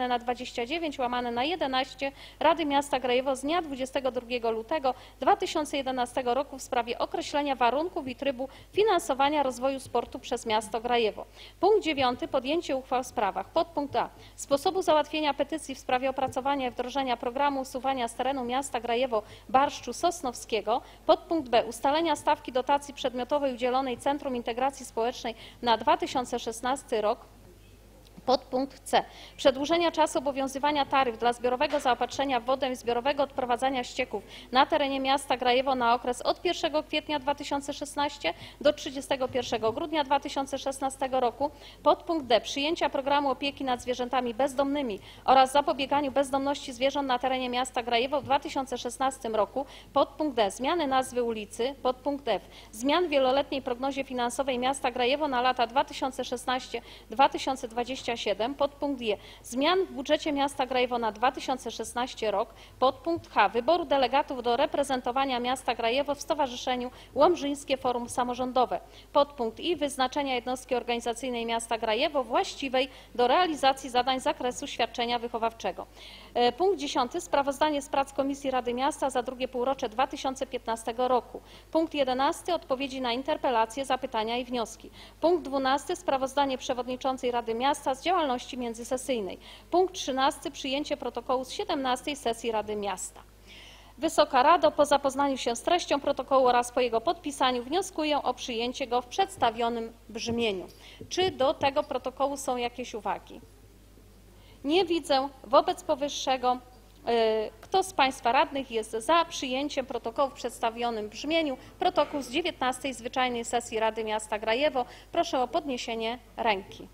5/29/11 Rady Miasta Grajewo z dnia 22 lutego 2011 roku w sprawie określenia warunków i trybu finansowania rozwoju sportu przez miasto Grajewo. Punkt 9. Podjęcie uchwał w sprawach. Podpunkt A. Sposobu załatwienia petycji w sprawie opracowania i wdrożenia programu usuwania z terenu miasta Grajewo barszczu sosnowskiego. Podpunkt B. Ustalenia stawki dotacji przedmiotowej udzielonej Centrum Integracji Społecznej na 2016 rok. Podpunkt C. Przedłużenia czasu obowiązywania taryf dla zbiorowego zaopatrzenia w wodę i zbiorowego odprowadzania ścieków na terenie miasta Grajewo na okres od 1 kwietnia 2016 do 31 grudnia 2016 roku. Podpunkt D. Przyjęcia programu opieki nad zwierzętami bezdomnymi oraz zapobieganiu bezdomności zwierząt na terenie miasta Grajewo w 2016 roku. Podpunkt D. Zmiany nazwy ulicy. Podpunkt F. Zmian w wieloletniej prognozie finansowej miasta Grajewo na lata 2016-2027. Podpunkt J. Zmian w budżecie miasta Grajewo na 2016 rok. Podpunkt H. Wyboru delegatów do reprezentowania miasta Grajewo w Stowarzyszeniu Łomżyńskie Forum Samorządowe. Podpunkt I. Wyznaczenia jednostki organizacyjnej miasta Grajewo właściwej do realizacji zadań z zakresu świadczenia wychowawczego. Punkt 10. Sprawozdanie z prac Komisji Rady Miasta za drugie półrocze 2015 roku. Punkt 11. Odpowiedzi na interpelacje, zapytania i wnioski. Punkt 12. Sprawozdanie Przewodniczącej Rady Miasta z działalności międzysesyjnej. Punkt 13. Przyjęcie protokołu z 17. sesji Rady Miasta. Wysoka Rado, po zapoznaniu się z treścią protokołu oraz po jego podpisaniu wnioskuję o przyjęcie go w przedstawionym brzmieniu. Czy do tego protokołu są jakieś uwagi? Nie widzę. Wobec powyższego kto z Państwa radnych jest za przyjęciem protokołu w przedstawionym brzmieniu? Protokół z 19. zwyczajnej sesji Rady Miasta Grajewo. Proszę o podniesienie ręki.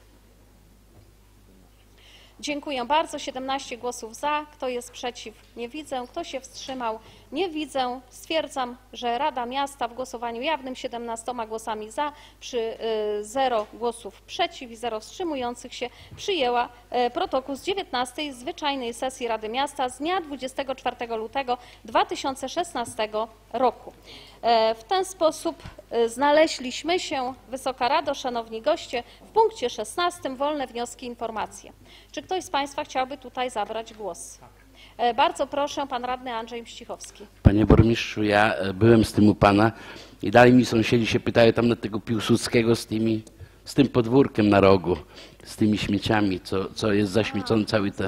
Dziękuję bardzo. 17 głosów za. Kto jest przeciw? Nie widzę. Kto się wstrzymał? Nie widzę. Stwierdzam, że Rada Miasta w głosowaniu jawnym 17 głosami za, przy 0 głosów przeciw i 0 wstrzymujących się przyjęła protokół z 19. zwyczajnej sesji Rady Miasta z dnia 24 lutego 2016 roku. W ten sposób znaleźliśmy się, Wysoka Rado, Szanowni Goście, w punkcie 16. Wolne wnioski i informacje. Czy ktoś z Państwa chciałby tutaj zabrać głos? Bardzo proszę, Pan Radny Andrzej Mścichowski. Panie Burmistrzu, ja byłem z tym u Pana i dalej mi sąsiedzi się pytają tam na tego Piłsudskiego z tym podwórkiem na rogu, z tymi śmieciami, co jest zaśmiecony cały te...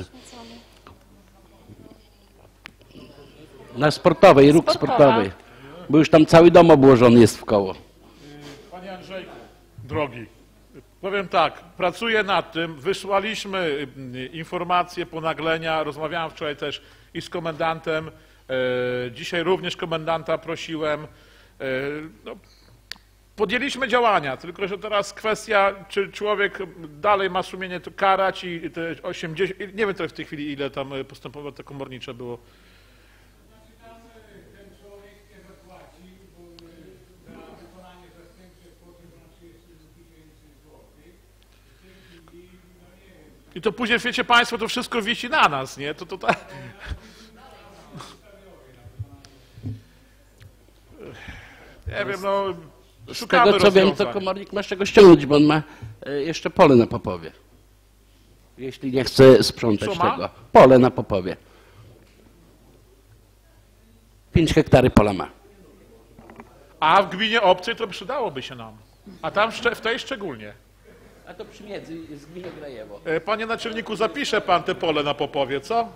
Na sportowej, róg sportowej. Bo już tam cały dom obłożony jest w koło. Panie Andrzejku, drogi, powiem tak, pracuję nad tym, wysłaliśmy informacje, ponaglenia, rozmawiałem wczoraj też i z komendantem, dzisiaj również komendanta prosiłem. No, podjęliśmy działania, tylko że teraz kwestia, czy człowiek dalej ma sumienie to karać i te 80, nie wiem w tej chwili ile tam postępowało te komornicze było. I to później, wiecie Państwo, to wszystko wisi na nas, nie? To tak. Nie wiem, no, szukamy z tego co wiem, to komornik ma z czego ściągnąć, bo on ma jeszcze pole na Popowie. Jeśli nie chce sprzątać tego. Pole na Popowie. 5 hektary pola ma. A w gminie obcej to przydałoby się nam. A tam w tej szczególnie. A to przy miedzy jest gmina Grajewo. Panie naczelniku, zapisze pan te pole na Popowie, co?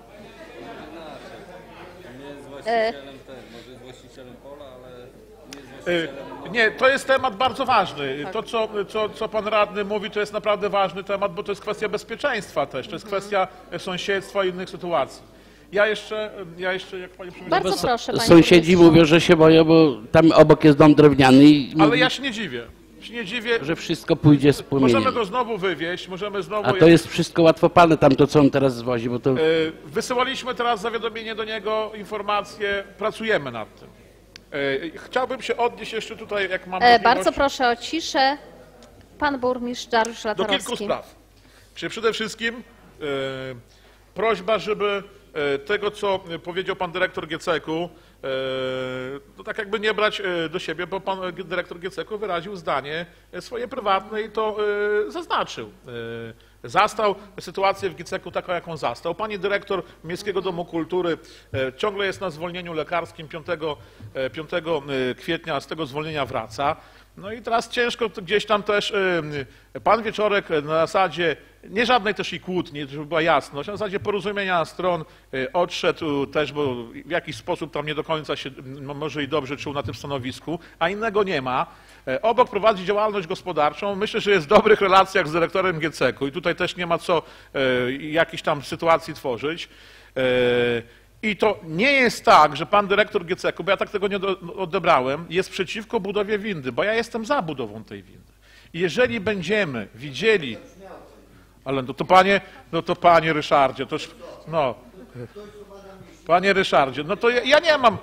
Nie jest właścicielem może jest właścicielem pola, ale nie jest właścicielem... Nie, to jest temat bardzo ważny. To, co pan radny mówi, to jest naprawdę ważny temat, bo to jest kwestia bezpieczeństwa też. To jest kwestia sąsiedztwa i innych sytuacji. Ja jeszcze jak pani przewodnicząca... Bardzo proszę, panie Sąsiedzi mówią, że się boją, bo tam obok jest dom drewniany i ale ja się nie dziwię. Nie dziwię, że wszystko pójdzie z płomieniem. możemy go znowu wywieźć, możemy znowu... A to jest wszystko łatwopalne, tam to, co on teraz zwozi, bo to... Wysyłaliśmy teraz zawiadomienie do niego, informacje, pracujemy nad tym. Chciałbym się odnieść jeszcze tutaj, jak mam możliwość... Bardzo proszę o ciszę. Pan burmistrz Dariusz Do Latarowski. kilku spraw. Przede wszystkim prośba, żeby tego, co powiedział pan dyrektor GCK-u, to tak jakby nie brać do siebie, bo pan dyrektor GCK-u wyraził zdanie swoje prywatne i to zaznaczył. Zastał sytuację w GCK-u taką, jaką zastał. Pani dyrektor Miejskiego Domu Kultury ciągle jest na zwolnieniu lekarskim, 5 kwietnia z tego zwolnienia wraca. No i teraz ciężko gdzieś tam też, pan Wieczorek na zasadzie, nie żadnej też i kłótni, żeby była jasność, na zasadzie porozumienia stron odszedł też, bo w jakiś sposób tam nie do końca się może i dobrze czuł na tym stanowisku, a innego nie ma. Obok prowadzi działalność gospodarczą, myślę, że jest w dobrych relacjach z dyrektorem GCK-u i tutaj też nie ma co jakichś tam sytuacji tworzyć. I to nie jest tak, że pan dyrektor GCK-u, bo ja tak tego nie odebrałem, jest przeciwko budowie windy, bo ja jestem za budową tej windy. I jeżeli będziemy widzieli, ale no to panie Ryszardzie, toż, no, panie Ryszardzie, no to ja nie mam...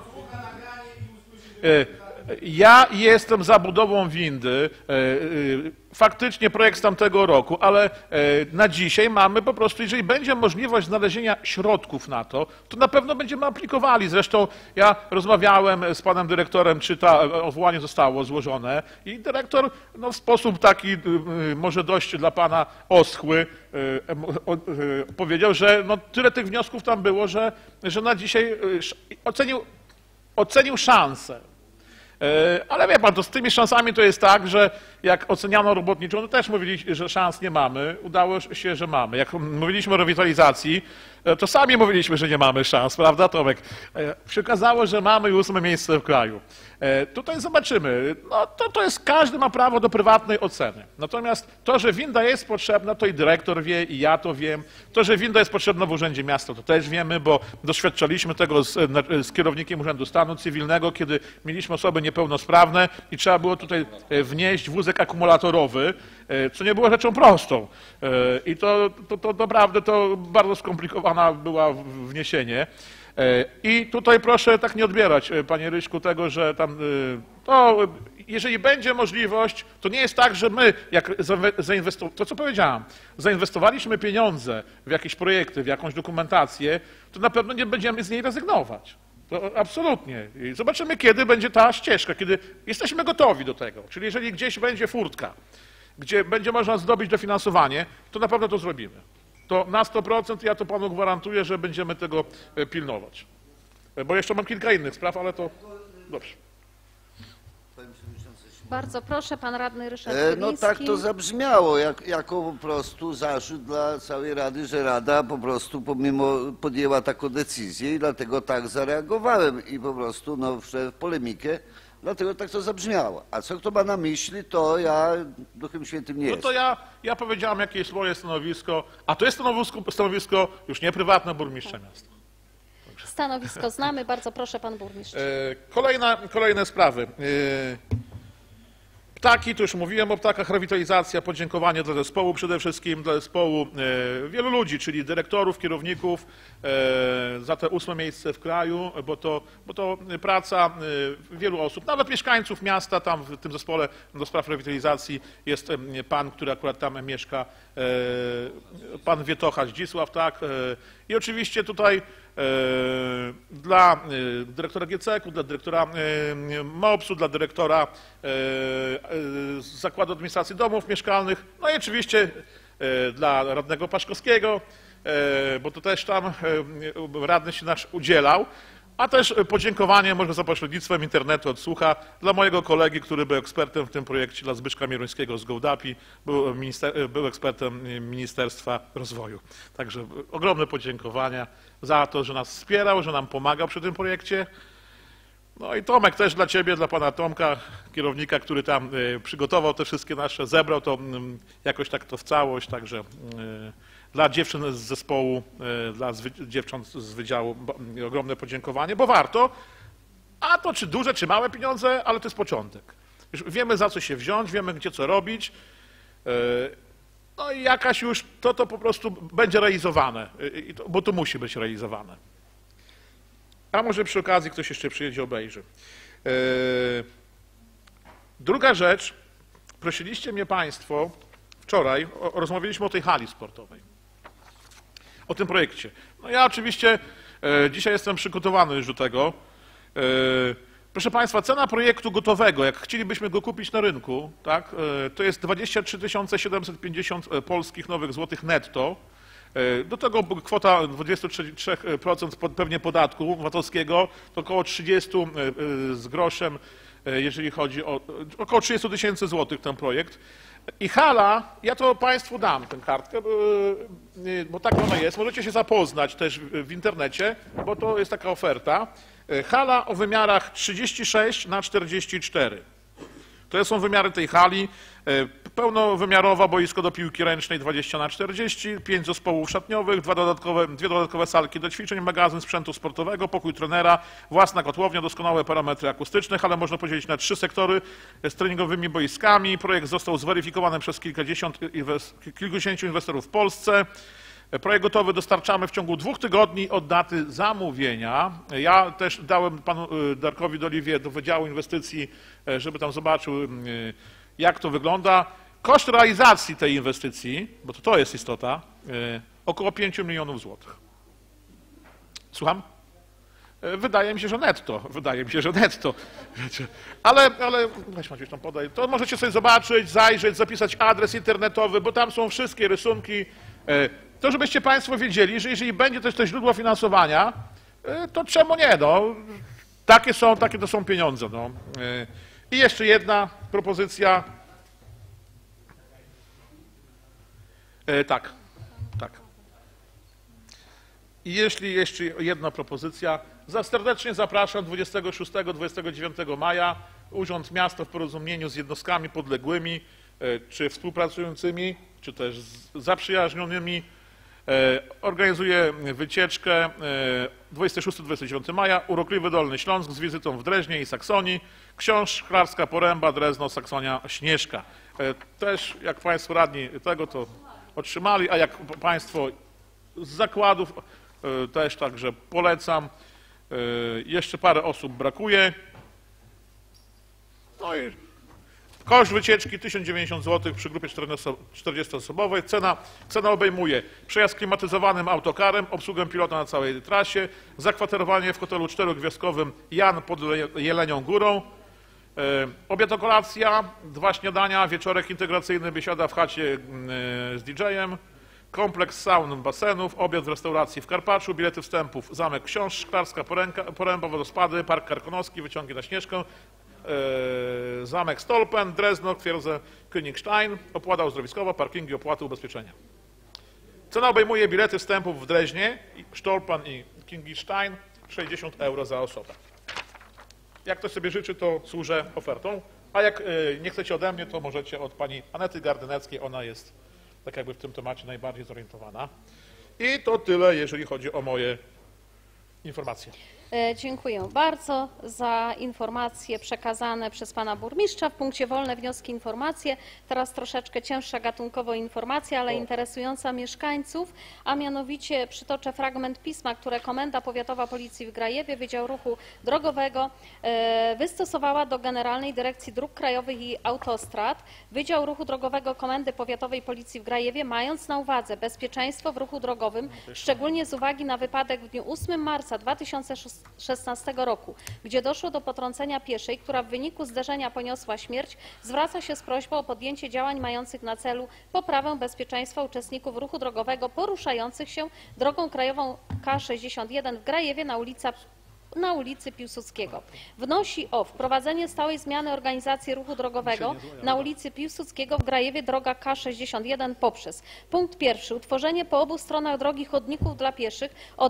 Ja jestem za budową windy, faktycznie projekt z tamtego roku, ale na dzisiaj mamy po prostu, jeżeli będzie możliwość znalezienia środków na to, to na pewno będziemy aplikowali. Zresztą ja rozmawiałem z panem dyrektorem, czy to odwołanie zostało złożone i dyrektor no, w sposób taki może dość dla pana oschły powiedział, że no, tyle tych wniosków tam było, że na dzisiaj ocenił szansę. Ale wie pan, to z tymi szansami to jest tak, że jak oceniano robotniczą, to też mówili, że szans nie mamy. Udało się, że mamy. Jak mówiliśmy o rewitalizacji, to sami mówiliśmy, że nie mamy szans, prawda, Tomek? Się okazało, że mamy 8. miejsce w kraju. Tutaj zobaczymy. No, to jest, każdy ma prawo do prywatnej oceny. Natomiast to, że winda jest potrzebna, to i dyrektor wie, i ja to wiem. To, że winda jest potrzebna w Urzędzie Miasta, to też wiemy, bo doświadczaliśmy tego z kierownikiem Urzędu Stanu Cywilnego, kiedy mieliśmy osoby niepełnosprawne i trzeba było tutaj wnieść wózek akumulatorowy, co nie było rzeczą prostą. I to naprawdę to bardzo skomplikowana była wniesienie. I tutaj proszę tak nie odbierać, panie Ryśku, tego, że tam, jeżeli będzie możliwość, to nie jest tak, że my, jak to co powiedziałam, zainwestowaliśmy pieniądze w jakieś projekty, w jakąś dokumentację, to na pewno nie będziemy z niej rezygnować. To absolutnie. I zobaczymy, kiedy będzie ta ścieżka, kiedy jesteśmy gotowi do tego. Czyli jeżeli gdzieś będzie furtka, gdzie będzie można zdobyć dofinansowanie, to na pewno to zrobimy. To na 100% ja to panu gwarantuję, że będziemy tego pilnować. Bo jeszcze mam kilka innych spraw, ale to dobrze. Bardzo proszę, pan radny Ryszard No Chyliński. tak to zabrzmiało, jako po prostu zarzut dla całej Rady, że Rada po prostu pomimo podjęła taką decyzję i dlatego tak zareagowałem i po prostu no, wszedłem w polemikę, dlatego tak to zabrzmiało. A co kto ma na myśli, to ja Duchem Świętym nie No to ja powiedziałem, jakie jest moje stanowisko, a to jest stanowisko już nie prywatne burmistrza miasta. Stanowisko znamy. Bardzo proszę, pan burmistrz. Kolejne sprawy. Ptaki, to już mówiłem o ptakach, rewitalizacja, podziękowanie dla zespołu przede wszystkim, dla zespołu wielu ludzi, czyli dyrektorów, kierowników za te 8. miejsce w kraju, bo to praca wielu osób, nawet mieszkańców miasta, tam w tym zespole do spraw rewitalizacji jest pan, który akurat tam mieszka, pan Wietocha Zdzisław, tak, i oczywiście tutaj dla dyrektora GCK-u, dla dyrektora MOPS-u, dla dyrektora Zakładu Administracji Domów Mieszkalnych, no i oczywiście dla radnego Paszkowskiego, bo to też tam radny się nasz udzielał, a też podziękowanie, może za pośrednictwem internetu od słucha, dla mojego kolegi, który był ekspertem w tym projekcie, dla Zbyszka Mierońskiego z GołDAPI, był ekspertem Ministerstwa Rozwoju. Także ogromne podziękowania za to, że nas wspierał, że nam pomagał przy tym projekcie. No i Tomek też dla ciebie, dla pana Tomka, kierownika, który tam przygotował te wszystkie nasze, zebrał to jakoś tak to w całość, także dla dziewczyn z zespołu, dla dziewcząt z wydziału ogromne podziękowanie, bo warto, a to czy duże, czy małe pieniądze, ale to jest początek. Już wiemy, za co się wziąć, wiemy, gdzie co robić, no i jakaś już to po prostu będzie realizowane, bo to musi być realizowane. A może przy okazji ktoś jeszcze przyjedzie, obejrzy. Druga rzecz, prosiliście mnie państwo wczoraj, rozmawialiśmy o tej hali sportowej. o tym projekcie. No ja oczywiście dzisiaj jestem przygotowany już do tego. Proszę Państwa, cena projektu gotowego, jak chcielibyśmy go kupić na rynku, tak, to jest 23 750 polskich nowych złotych netto. Do tego kwota 23% pewnie podatku VAT-owskiego, to około 30 z groszem, jeżeli chodzi o około 30 000 złotych ten projekt. I hala, ja to Państwu dam tę kartkę, bo tak ona jest. Możecie się zapoznać też w internecie, bo to jest taka oferta. Hala o wymiarach 36 na 44. To są wymiary tej hali. Pełnowymiarowa boisko do piłki ręcznej 20 na 40, 5 zespołów szatniowych, dwie dodatkowe salki do ćwiczeń, magazyn sprzętu sportowego, pokój trenera, własna kotłownia, doskonałe parametry akustyczne. Halę można podzielić na 3 sektory z treningowymi boiskami. Projekt został zweryfikowany przez kilkudziesięciu inwestorów w Polsce. Projekt gotowy dostarczamy w ciągu 2 tygodni od daty zamówienia. Ja też dałem panu Darkowi Doliwie do Wydziału Inwestycji, żeby tam zobaczył, jak to wygląda. Koszt realizacji tej inwestycji, bo to jest istota, około 5 milionów złotych. Słucham? Wydaje mi się, że netto. Ale weź Maciuś tam podaj. To możecie sobie zobaczyć, zajrzeć, zapisać adres internetowy, bo tam są wszystkie rysunki. To żebyście Państwo wiedzieli, że jeżeli będzie też to źródło finansowania, to czemu nie? No, takie to są pieniądze. No. I jeszcze jedna propozycja. Tak. I jeśli jeszcze jedna propozycja, serdecznie zapraszam 26-29 maja Urząd Miasta w porozumieniu z jednostkami podległymi, czy współpracującymi, czy też zaprzyjaźnionymi, organizuje wycieczkę 26-29 maja, Urokliwy Dolny Śląsk z wizytą w Dreźnie i Saksonii, Książ Szklarska Poręba, Drezno, Saksonia, Śnieżka. Też jak Państwo radni tego to otrzymali, a jak Państwo z zakładów też także polecam. Jeszcze parę osób brakuje. No i koszt wycieczki 1090 zł przy grupie 40-osobowej. Cena obejmuje przejazd klimatyzowanym autokarem, obsługę pilota na całej trasie, zakwaterowanie w hotelu 4-gwiazdkowym Jan pod Jelenią Górą, obiad, kolacja, 2 śniadania, wieczorek integracyjny, biesiada w chacie z DJ-em, kompleks saun, basenów, obiad w restauracji w Karpaczu, bilety wstępów Zamek Książ, Szklarska Poręba, wodospady, Park Karkonoski, wyciągi na Śnieżkę, Zamek Stolpen, Drezno, Twierdze Königstein, opłata uzdrowiskowa, parkingi, opłaty, ubezpieczenia. Cena obejmuje bilety wstępów w Dreźnie, Stolpen i Königstein, 60 euro za osobę. Jak ktoś sobie życzy, to służę ofertą, a jak nie chcecie ode mnie, to możecie od pani Anety Gardyneckiej, ona jest tak jakby w tym temacie najbardziej zorientowana. I to tyle, jeżeli chodzi o moje informacje. Dziękuję bardzo za informacje przekazane przez pana burmistrza w punkcie wolne wnioski, informacje. Teraz troszeczkę cięższa gatunkowo informacja, ale interesująca mieszkańców, a mianowicie przytoczę fragment pisma, które Komenda Powiatowa Policji w Grajewie, Wydział Ruchu Drogowego wystosowała do Generalnej Dyrekcji Dróg Krajowych i Autostrad. Wydział Ruchu Drogowego Komendy Powiatowej Policji w Grajewie, mając na uwadze bezpieczeństwo w ruchu drogowym, szczególnie z uwagi na wypadek w dniu 8 marca 2016 roku, gdzie doszło do potrącenia pieszej, która w wyniku zderzenia poniosła śmierć, zwraca się z prośbą o podjęcie działań mających na celu poprawę bezpieczeństwa uczestników ruchu drogowego poruszających się drogą krajową K61 w Grajewie na ulicy Piłsudskiego. Wnosi o wprowadzenie stałej zmiany organizacji ruchu drogowego na ulicy Piłsudskiego w Grajewie droga K61 poprzez punkt pierwszy, utworzenie po obu stronach drogi chodników dla pieszych od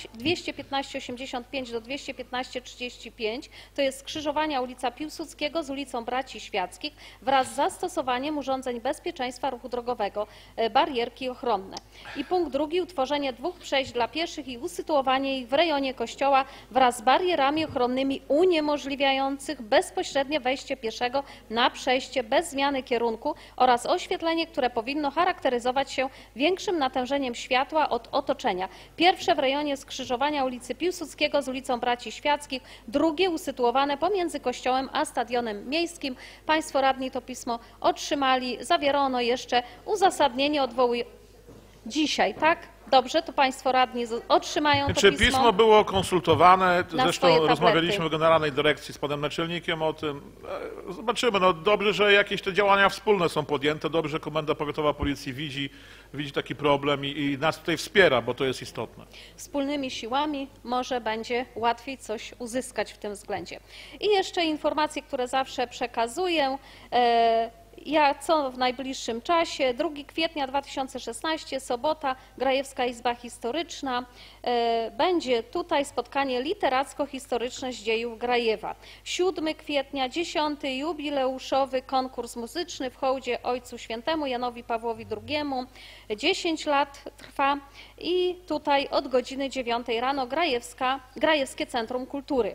215,85 do 215,35, to jest skrzyżowania ulica Piłsudskiego z ulicą Braci Świackich wraz z zastosowaniem urządzeń bezpieczeństwa ruchu drogowego, barierki ochronne. I punkt drugi, utworzenie 2 przejść dla pieszych i usytuowanie ich w rejonie kościoła wraz z barierami ochronnymi uniemożliwiających bezpośrednie wejście pieszego na przejście bez zmiany kierunku oraz oświetlenie, które powinno charakteryzować się większym natężeniem światła od otoczenia. Pierwsze w rejonie skrzyżowania ulicy Piłsudskiego z ulicą Braci Świackich, drugie usytuowane pomiędzy kościołem a stadionem miejskim. Państwo radni to pismo otrzymali. Zawiera ono jeszcze uzasadnienie dzisiaj, tak? Dobrze, to państwo radni otrzymają to Czy pismo. pismo było konsultowane? swoje Zresztą tablety. rozmawialiśmy w Generalnej Dyrekcji z panem naczelnikiem o tym. Zobaczymy. No dobrze, że jakieś te działania wspólne są podjęte. Dobrze, że Komenda Powiatowa Policji widzi taki problem i nas tutaj wspiera, bo to jest istotne. Wspólnymi siłami może będzie łatwiej coś uzyskać w tym względzie. I jeszcze informacje, które zawsze przekazuję. Co w najbliższym czasie? 2 kwietnia 2016, sobota, Grajewska Izba Historyczna. Będzie tutaj spotkanie literacko-historyczne z dziejów Grajewa. 7 kwietnia, 10. jubileuszowy konkurs muzyczny w hołdzie Ojcu Świętemu Janowi Pawłowi II. 10 lat trwa i tutaj od godziny 9 rano Grajewskie Centrum Kultury.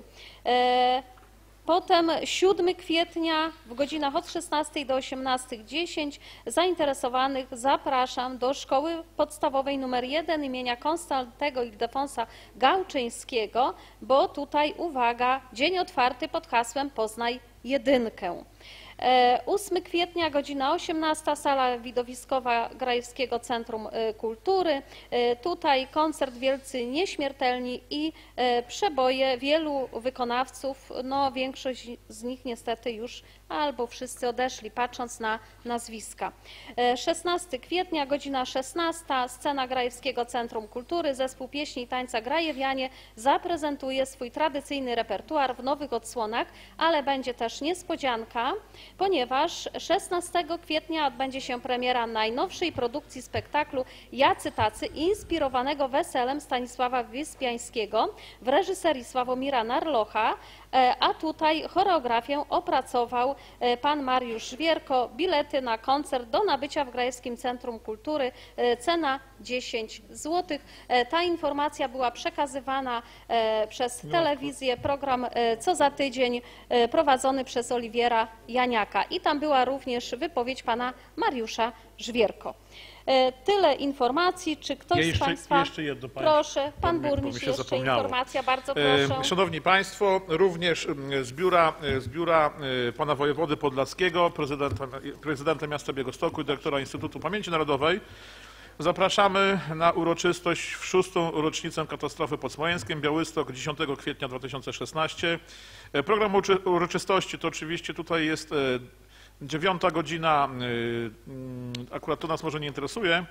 Potem 7 kwietnia w godzinach od 16 do 18:10 zainteresowanych zapraszam do Szkoły Podstawowej nr 1 imienia Konstantego Ildefonsa Gałczyńskiego, bo tutaj, uwaga, dzień otwarty pod hasłem Poznaj jedynkę. 8 kwietnia, godzina 18, sala widowiskowa Grajewskiego Centrum Kultury. Tutaj koncert Wielcy Nieśmiertelni i przeboje wielu wykonawców. No, większość z nich niestety już albo wszyscy odeszli, patrząc na nazwiska. 16 kwietnia, godzina 16, scena Grajewskiego Centrum Kultury. Zespół pieśni i tańca Grajewianie zaprezentuje swój tradycyjny repertuar w nowych odsłonach, ale będzie też niespodzianka, ponieważ 16 kwietnia odbędzie się premiera najnowszej produkcji spektaklu Jacy tacy, inspirowanego weselem Stanisława Wyspiańskiego w reżyserii Sławomira Narlocha, a tutaj choreografię opracował pan Mariusz Żwierko. Bilety na koncert do nabycia w Grajewskim Centrum Kultury, cena 10 zł. Ta informacja była przekazywana przez telewizję, program co za tydzień prowadzony przez Oliwiera Janiaka i tam była również wypowiedź pana Mariusza Żwierko. Tyle informacji. Czy ktoś z Państwa... Jeszcze jedno, proszę, pan burmistrz, jeszcze informacja, bardzo proszę. Szanowni Państwo, również z biura pana wojewody podlaskiego, prezydenta miasta Białegostoku i dyrektora Instytutu Pamięci Narodowej zapraszamy na uroczystość w 6. rocznicę katastrofy pod Smoleńskiem, Białystok, 10 kwietnia 2016. Program uroczystości to oczywiście tutaj jest 9 godzina, akurat to nas może nie interesuje,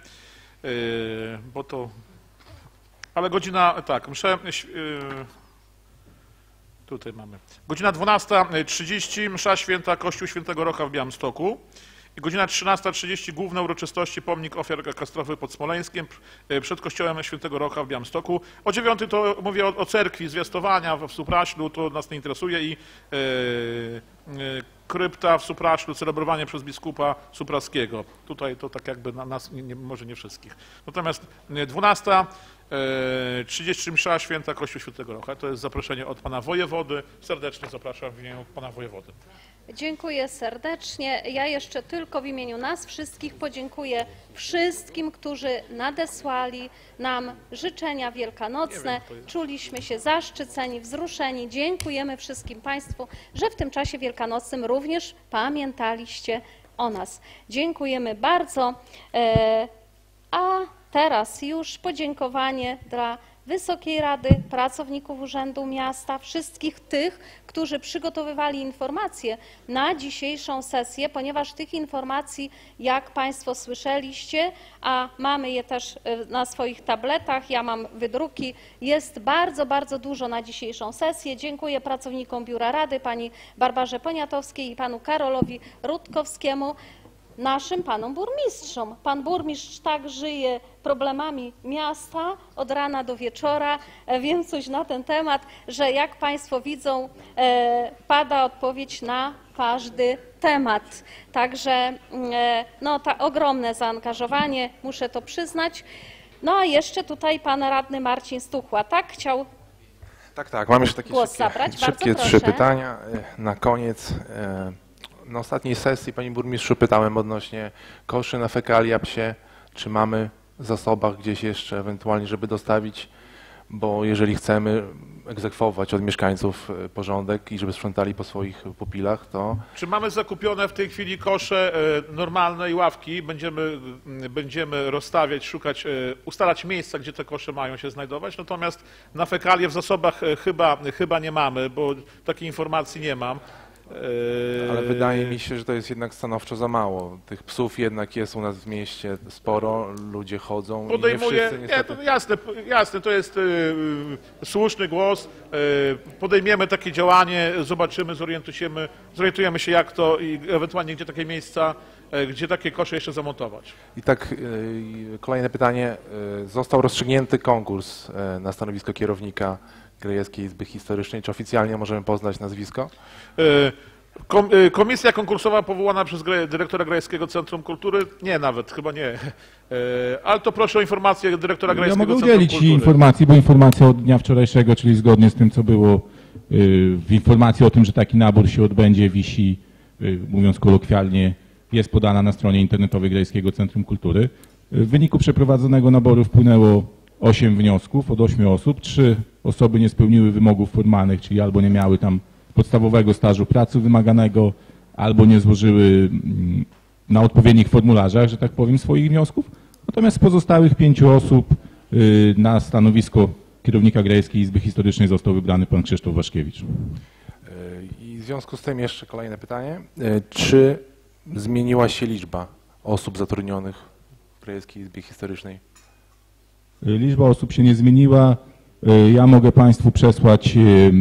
bo to, ale godzina, tak, tutaj mamy, godzina 12:30, msza święta, Kościół Świętego Rocha w Białymstoku. I godzina 13:30 główne uroczystości, pomnik ofiar katastrofy pod Smoleńskiem przed kościołem Świętego Rocha w Białymstoku. O 9 to mówię o cerkwi, zwiastowania w Supraślu, to nas nie interesuje i krypta w Supraślu, celebrowanie przez biskupa supraskiego. Tutaj to tak jakby na nas, może nie wszystkich. Natomiast 12:30 msza święta, Kościół Świętego Rocha. To jest zaproszenie od pana wojewody. Serdecznie zapraszam w imieniu pana wojewody. Dziękuję serdecznie. Ja jeszcze tylko w imieniu nas wszystkich podziękuję wszystkim, którzy nadesłali nam życzenia wielkanocne. Czuliśmy się zaszczyceni, wzruszeni. Dziękujemy wszystkim Państwu, że w tym czasie wielkanocnym również pamiętaliście o nas. Dziękujemy bardzo. A teraz już podziękowanie dla Wysokiej Rady, pracowników Urzędu Miasta, wszystkich tych, którzy przygotowywali informacje na dzisiejszą sesję, ponieważ tych informacji, jak Państwo słyszeliście, a mamy je też na swoich tabletach, ja mam wydruki, jest bardzo, bardzo dużo na dzisiejszą sesję. Dziękuję pracownikom Biura Rady, pani Barbarze Poniatowskiej i panu Karolowi Rutkowskiemu, naszym panom burmistrzom. Pan burmistrz tak żyje problemami miasta od rana do wieczora. Wiem coś na ten temat, że jak Państwo widzą, pada odpowiedź na każdy temat. Także no, ogromne zaangażowanie, muszę to przyznać. No a jeszcze tutaj pan radny Marcin Stuchła, tak? Chciał Tak, mam jeszcze takie głos zabrać. szybkie Bardzo 3 proszę. pytania na koniec. Na ostatniej sesji, panie burmistrzu, pytałem odnośnie koszy na fekalia psie, czy mamy w zasobach gdzieś jeszcze ewentualnie, żeby dostawić, bo jeżeli chcemy egzekwować od mieszkańców porządek i żeby sprzątali po swoich pupilach, to... Czy mamy zakupione w tej chwili kosze normalne i ławki? Będziemy rozstawiać, szukać, ustalać miejsca, gdzie te kosze mają się znajdować, natomiast na fekalie w zasobach chyba nie mamy, bo takiej informacji nie mam. Ale wydaje mi się, że to jest jednak stanowczo za mało. Tych psów jednak jest u nas w mieście sporo, ludzie chodzą i nie wszyscy niestety... Jasne, to jest słuszny głos. Podejmiemy takie działanie, zobaczymy, zorientujemy się jak to i ewentualnie gdzie takie miejsca, gdzie takie kosze jeszcze zamontować. I tak kolejne pytanie. Został rozstrzygnięty konkurs na stanowisko kierownika Grajewskiej Izby Historycznej. Czy oficjalnie możemy poznać nazwisko? Komisja konkursowa powołana przez dyrektora Grajewskiego Centrum Kultury? Nie, nawet, chyba nie. Ale to proszę o informację dyrektora Grajewskiego Centrum Kultury. Ja mogę udzielić informacji, bo informacja od dnia wczorajszego, czyli zgodnie z tym, co było w informacji o tym, że taki nabór się odbędzie, wisi, mówiąc kolokwialnie, jest podana na stronie internetowej Grajewskiego Centrum Kultury. W wyniku przeprowadzonego naboru wpłynęło 8 wniosków od 8 osób. 3 osoby nie spełniły wymogów formalnych, czyli albo nie miały tam podstawowego stażu pracy wymaganego, albo nie złożyły na odpowiednich formularzach, że tak powiem, swoich wniosków. Natomiast z pozostałych 5 osób na stanowisko kierownika Grajewskiej Izby Historycznej został wybrany pan Krzysztof Waszkiewicz. I w związku z tym jeszcze kolejne pytanie. Czy zmieniła się liczba osób zatrudnionych w Grajewskiej Izbie Historycznej? Liczba osób się nie zmieniła. Ja mogę państwu przesłać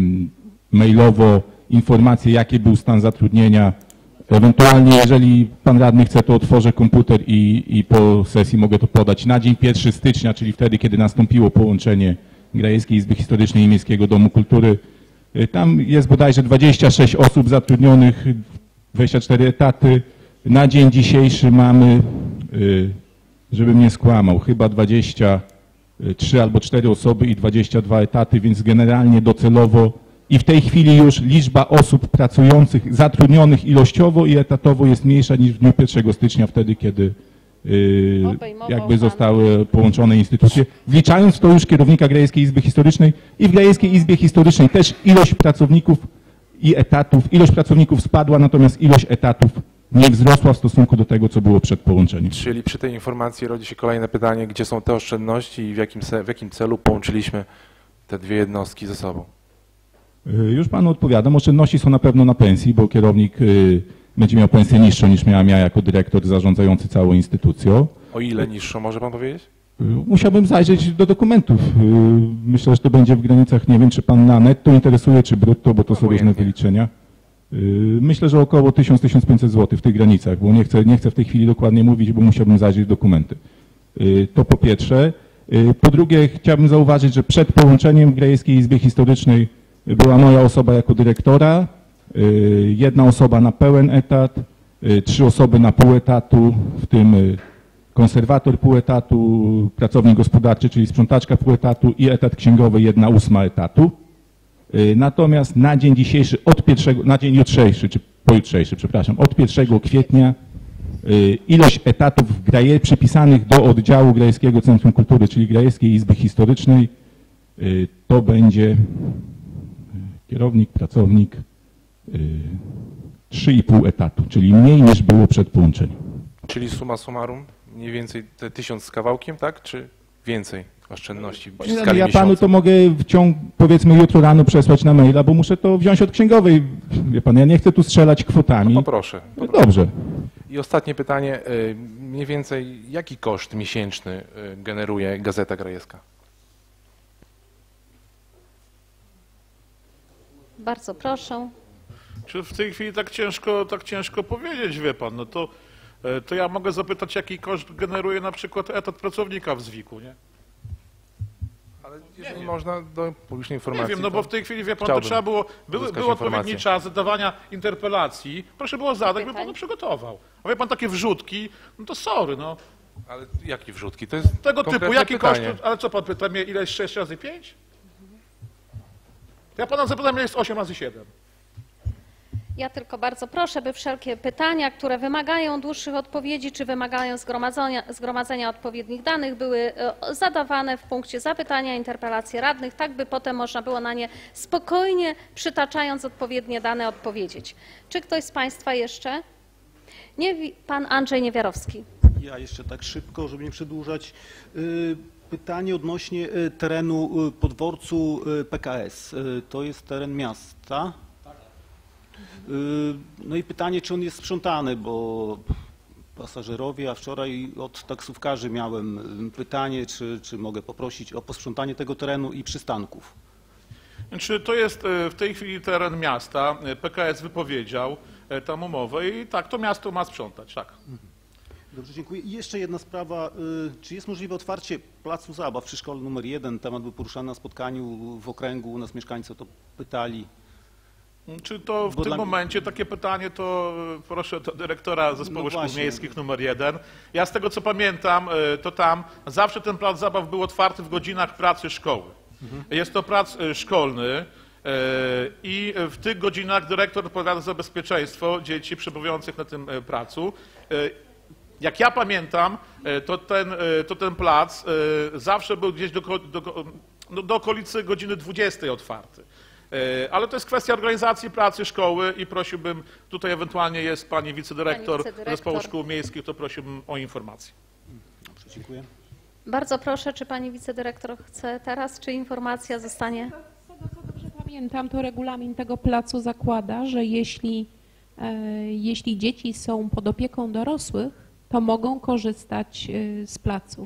mailowo informacje, jaki był stan zatrudnienia. Ewentualnie, jeżeli pan radny chce, to otworzę komputer i po sesji mogę to podać. Na dzień 1 stycznia, czyli wtedy, kiedy nastąpiło połączenie Grajewskiej Izby Historycznej i Miejskiego Domu Kultury, tam jest bodajże 26 osób zatrudnionych, 24 etaty. Na dzień dzisiejszy mamy, żebym nie skłamał, chyba 23 albo 4 osoby i 22 etaty, więc generalnie docelowo i w tej chwili już liczba osób pracujących, zatrudnionych ilościowo i etatowo jest mniejsza niż w dniu 1 stycznia, wtedy kiedy jakby zostały połączone instytucje. Wliczając w to już kierownika Grajewskiej Izby Historycznej i w Grajewskiej Izbie Historycznej też ilość pracowników i etatów, ilość pracowników spadła, natomiast ilość etatów nie wzrosła w stosunku do tego, co było przed połączeniem. Czyli przy tej informacji rodzi się kolejne pytanie, gdzie są te oszczędności i w jakim celu połączyliśmy te dwie jednostki ze sobą? Już panu odpowiadam. Oszczędności są na pewno na pensji, bo kierownik będzie miał pensję niższą niż miałem ja jako dyrektor zarządzający całą instytucją. O ile niższą, może pan powiedzieć? Musiałbym zajrzeć do dokumentów. Myślę, że to będzie w granicach, nie wiem, czy pan na netto interesuje, czy brutto, bo to są różne wyliczenia. Myślę, że około 1000-1500 zł w tych granicach, bo nie chcę w tej chwili dokładnie mówić, bo musiałbym zajrzeć w dokumenty. To po pierwsze. Po drugie, chciałbym zauważyć, że przed połączeniem w Grajewskiej Izbie Historycznej była moja osoba jako dyrektora, 1 osoba na pełen etat, 3 osoby na pół etatu, w tym konserwator pół etatu, pracownik gospodarczy, czyli sprzątaczka pół etatu i etat księgowy 1/8 etatu. Natomiast na dzień dzisiejszy, na dzień jutrzejszy, czy pojutrzejszy, przepraszam, od 1 kwietnia ilość etatów przypisanych do oddziału Grajewskiego Centrum Kultury, czyli Grajewskiej Izby Historycznej, to będzie kierownik, pracownik, 3,5 etatu, czyli mniej niż było przed połączeniem. Czyli summa summarum mniej więcej te 1000 z kawałkiem, tak? Czy więcej oszczędności w skali Ja miesiąca? panu to mogę powiedzmy jutro rano przesłać na maila, bo muszę to wziąć od księgowej. Wie pan, ja nie chcę tu strzelać kwotami. No poproszę. Dobrze. I ostatnie pytanie, mniej więcej jaki koszt miesięczny generuje Gazeta Grajewska? Bardzo proszę. Czy w tej chwili tak ciężko powiedzieć, wie pan, no to ja mogę zapytać, jaki koszt generuje na przykład etat pracownika w ZWIK-u, nie? Ale jeżeli można do publicznej informacji. Nie wiem, no bo w tej chwili, wie pan, to trzeba było, był odpowiedni czas zadawania interpelacji, proszę było zadać, by pan przygotował. A wie pan, takie wrzutki, no to sorry, no. Ale jakie wrzutki? To jest tego typu, konkretne jaki koszt, pytanie. ale co pan pyta mnie, ile jest 6 razy 5? Ja pana zapytam, ile jest 8 razy 7. Ja tylko bardzo proszę, by wszelkie pytania, które wymagają dłuższych odpowiedzi, czy wymagają zgromadzenia odpowiednich danych, były zadawane w punkcie zapytania, interpelacji radnych, tak by potem można było na nie spokojnie, przytaczając odpowiednie dane, odpowiedzieć. Czy ktoś z Państwa jeszcze? Pan Andrzej Niewiarowski. Ja jeszcze tak szybko, żeby nie przedłużać. Pytanie odnośnie terenu po dworcu PKS. To jest teren miasta. No i pytanie, czy on jest sprzątany, bo pasażerowie, a wczoraj od taksówkarzy miałem pytanie, czy mogę poprosić o posprzątanie tego terenu i przystanków. Czy to jest w tej chwili teren miasta? PKS wypowiedział tam umowę i tak, to miasto ma sprzątać, tak. Dobrze, dziękuję. I jeszcze jedna sprawa. Czy jest możliwe otwarcie placu zabaw przy szkole numer 1? Temat był poruszany na spotkaniu w okręgu, u nas mieszkańcy o to pytali. Czy to w tym momencie takie pytanie, to proszę do dyrektora Zespołu Szkół Miejskich numer 1. Ja z tego co pamiętam, to tam zawsze ten plac zabaw był otwarty w godzinach pracy szkoły. Jest to plac szkolny i w tych godzinach dyrektor odpowiada za bezpieczeństwo dzieci przebywających na tym placu. Jak ja pamiętam, to ten plac zawsze był gdzieś do okolicy godziny 20 otwarty. Ale to jest kwestia organizacji pracy szkoły i prosiłbym, tutaj ewentualnie jest pani wicedyrektor Zespołu Szkół Miejskich, to prosiłbym o informację. Dobrze, dziękuję. Bardzo proszę, czy pani wicedyrektor chce teraz, czy informacja zostanie? Co dobrze pamiętam, to regulamin tego placu zakłada, że jeśli dzieci są pod opieką dorosłych, to mogą korzystać z placu.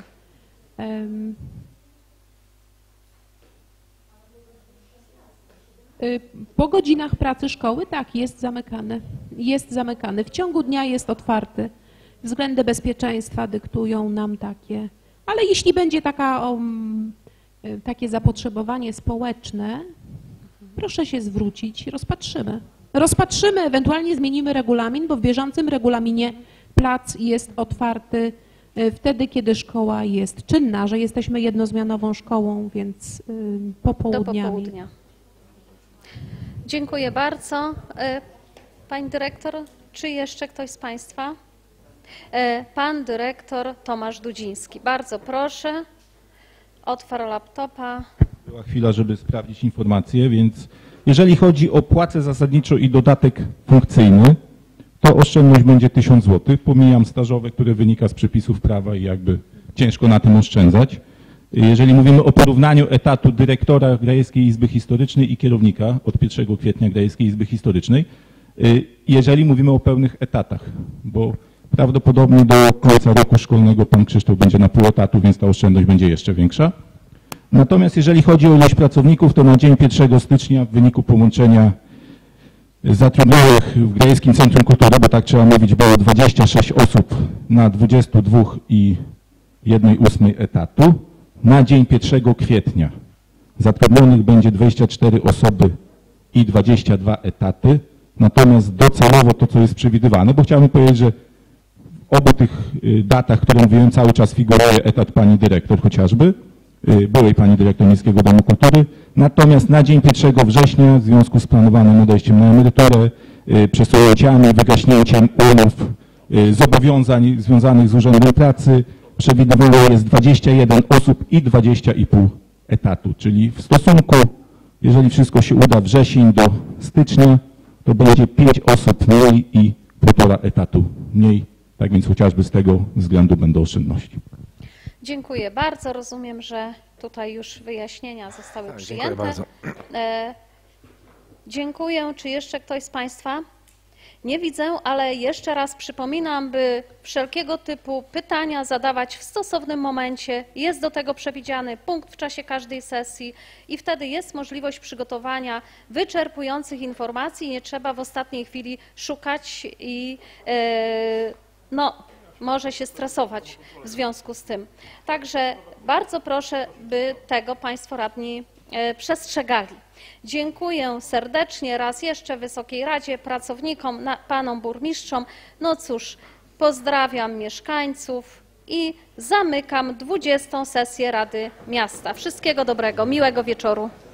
Po godzinach pracy szkoły tak, jest zamykany. Jest zamykany. W ciągu dnia jest otwarty. Względy bezpieczeństwa dyktują nam takie. Ale jeśli będzie takie zapotrzebowanie społeczne, proszę się zwrócić, rozpatrzymy. Rozpatrzymy, ewentualnie zmienimy regulamin, bo w bieżącym regulaminie plac jest otwarty wtedy, kiedy szkoła jest czynna, że jesteśmy jednozmianową szkołą, więc popołudniami. Do popołudnia. Dziękuję bardzo. Pani dyrektor, czy jeszcze ktoś z Państwa? Pan dyrektor Tomasz Dudziński. Bardzo proszę. Otwarł laptopa. Była chwila, żeby sprawdzić informację, więc jeżeli chodzi o płacę zasadniczą i dodatek funkcyjny, to oszczędność będzie 1000 zł. Pomijam stażowe, które wynika z przepisów prawa i jakby ciężko na tym oszczędzać. Jeżeli mówimy o porównaniu etatu dyrektora Grajewskiej Izby Historycznej i kierownika od 1 kwietnia Grajewskiej Izby Historycznej, jeżeli mówimy o pełnych etatach, bo prawdopodobnie do końca roku szkolnego pan Krzysztof będzie na pół etatu, więc ta oszczędność będzie jeszcze większa. Natomiast jeżeli chodzi o ilość pracowników, to na dzień 1 stycznia w wyniku połączenia zatrudnionych w Grajewskim Centrum Kultury, bo tak trzeba mówić, było 26 osób na 22,1/8 etatu. Na dzień 1 kwietnia zatrudnionych będzie 24 osoby i 22 etaty. Natomiast docelowo to, co jest przewidywane, bo chciałbym powiedzieć, że w obu tych datach, które mówiłem, cały czas figuruje etat pani dyrektor chociażby, byłej pani dyrektor Miejskiego Domu Kultury. Natomiast na dzień 1 września w związku z planowanym odejściem na emeryturę, przesunięciami, wygaśnięciem umów, zobowiązań związanych z Urzędem Pracy, przewidywane jest 21 osób i 20,5 etatu, czyli w stosunku, jeżeli wszystko się uda, wrzesień do stycznia, to będzie 5 osób mniej i 1,5 etatu mniej, tak więc chociażby z tego względu będą oszczędności. Dziękuję bardzo. Rozumiem, że tutaj już wyjaśnienia zostały przyjęte. Dziękuję bardzo. Dziękuję. Czy jeszcze ktoś z Państwa? Nie widzę, ale jeszcze raz przypominam, by wszelkiego typu pytania zadawać w stosownym momencie. Jest do tego przewidziany punkt w czasie każdej sesji i wtedy jest możliwość przygotowania wyczerpujących informacji. Nie trzeba w ostatniej chwili szukać i może się stresować w związku z tym. Także bardzo proszę, by tego Państwo radni przestrzegali. Dziękuję serdecznie raz jeszcze Wysokiej Radzie, pracownikom, panom burmistrzom. No cóż, pozdrawiam mieszkańców i zamykam 20. sesję Rady Miasta. Wszystkiego dobrego, miłego wieczoru.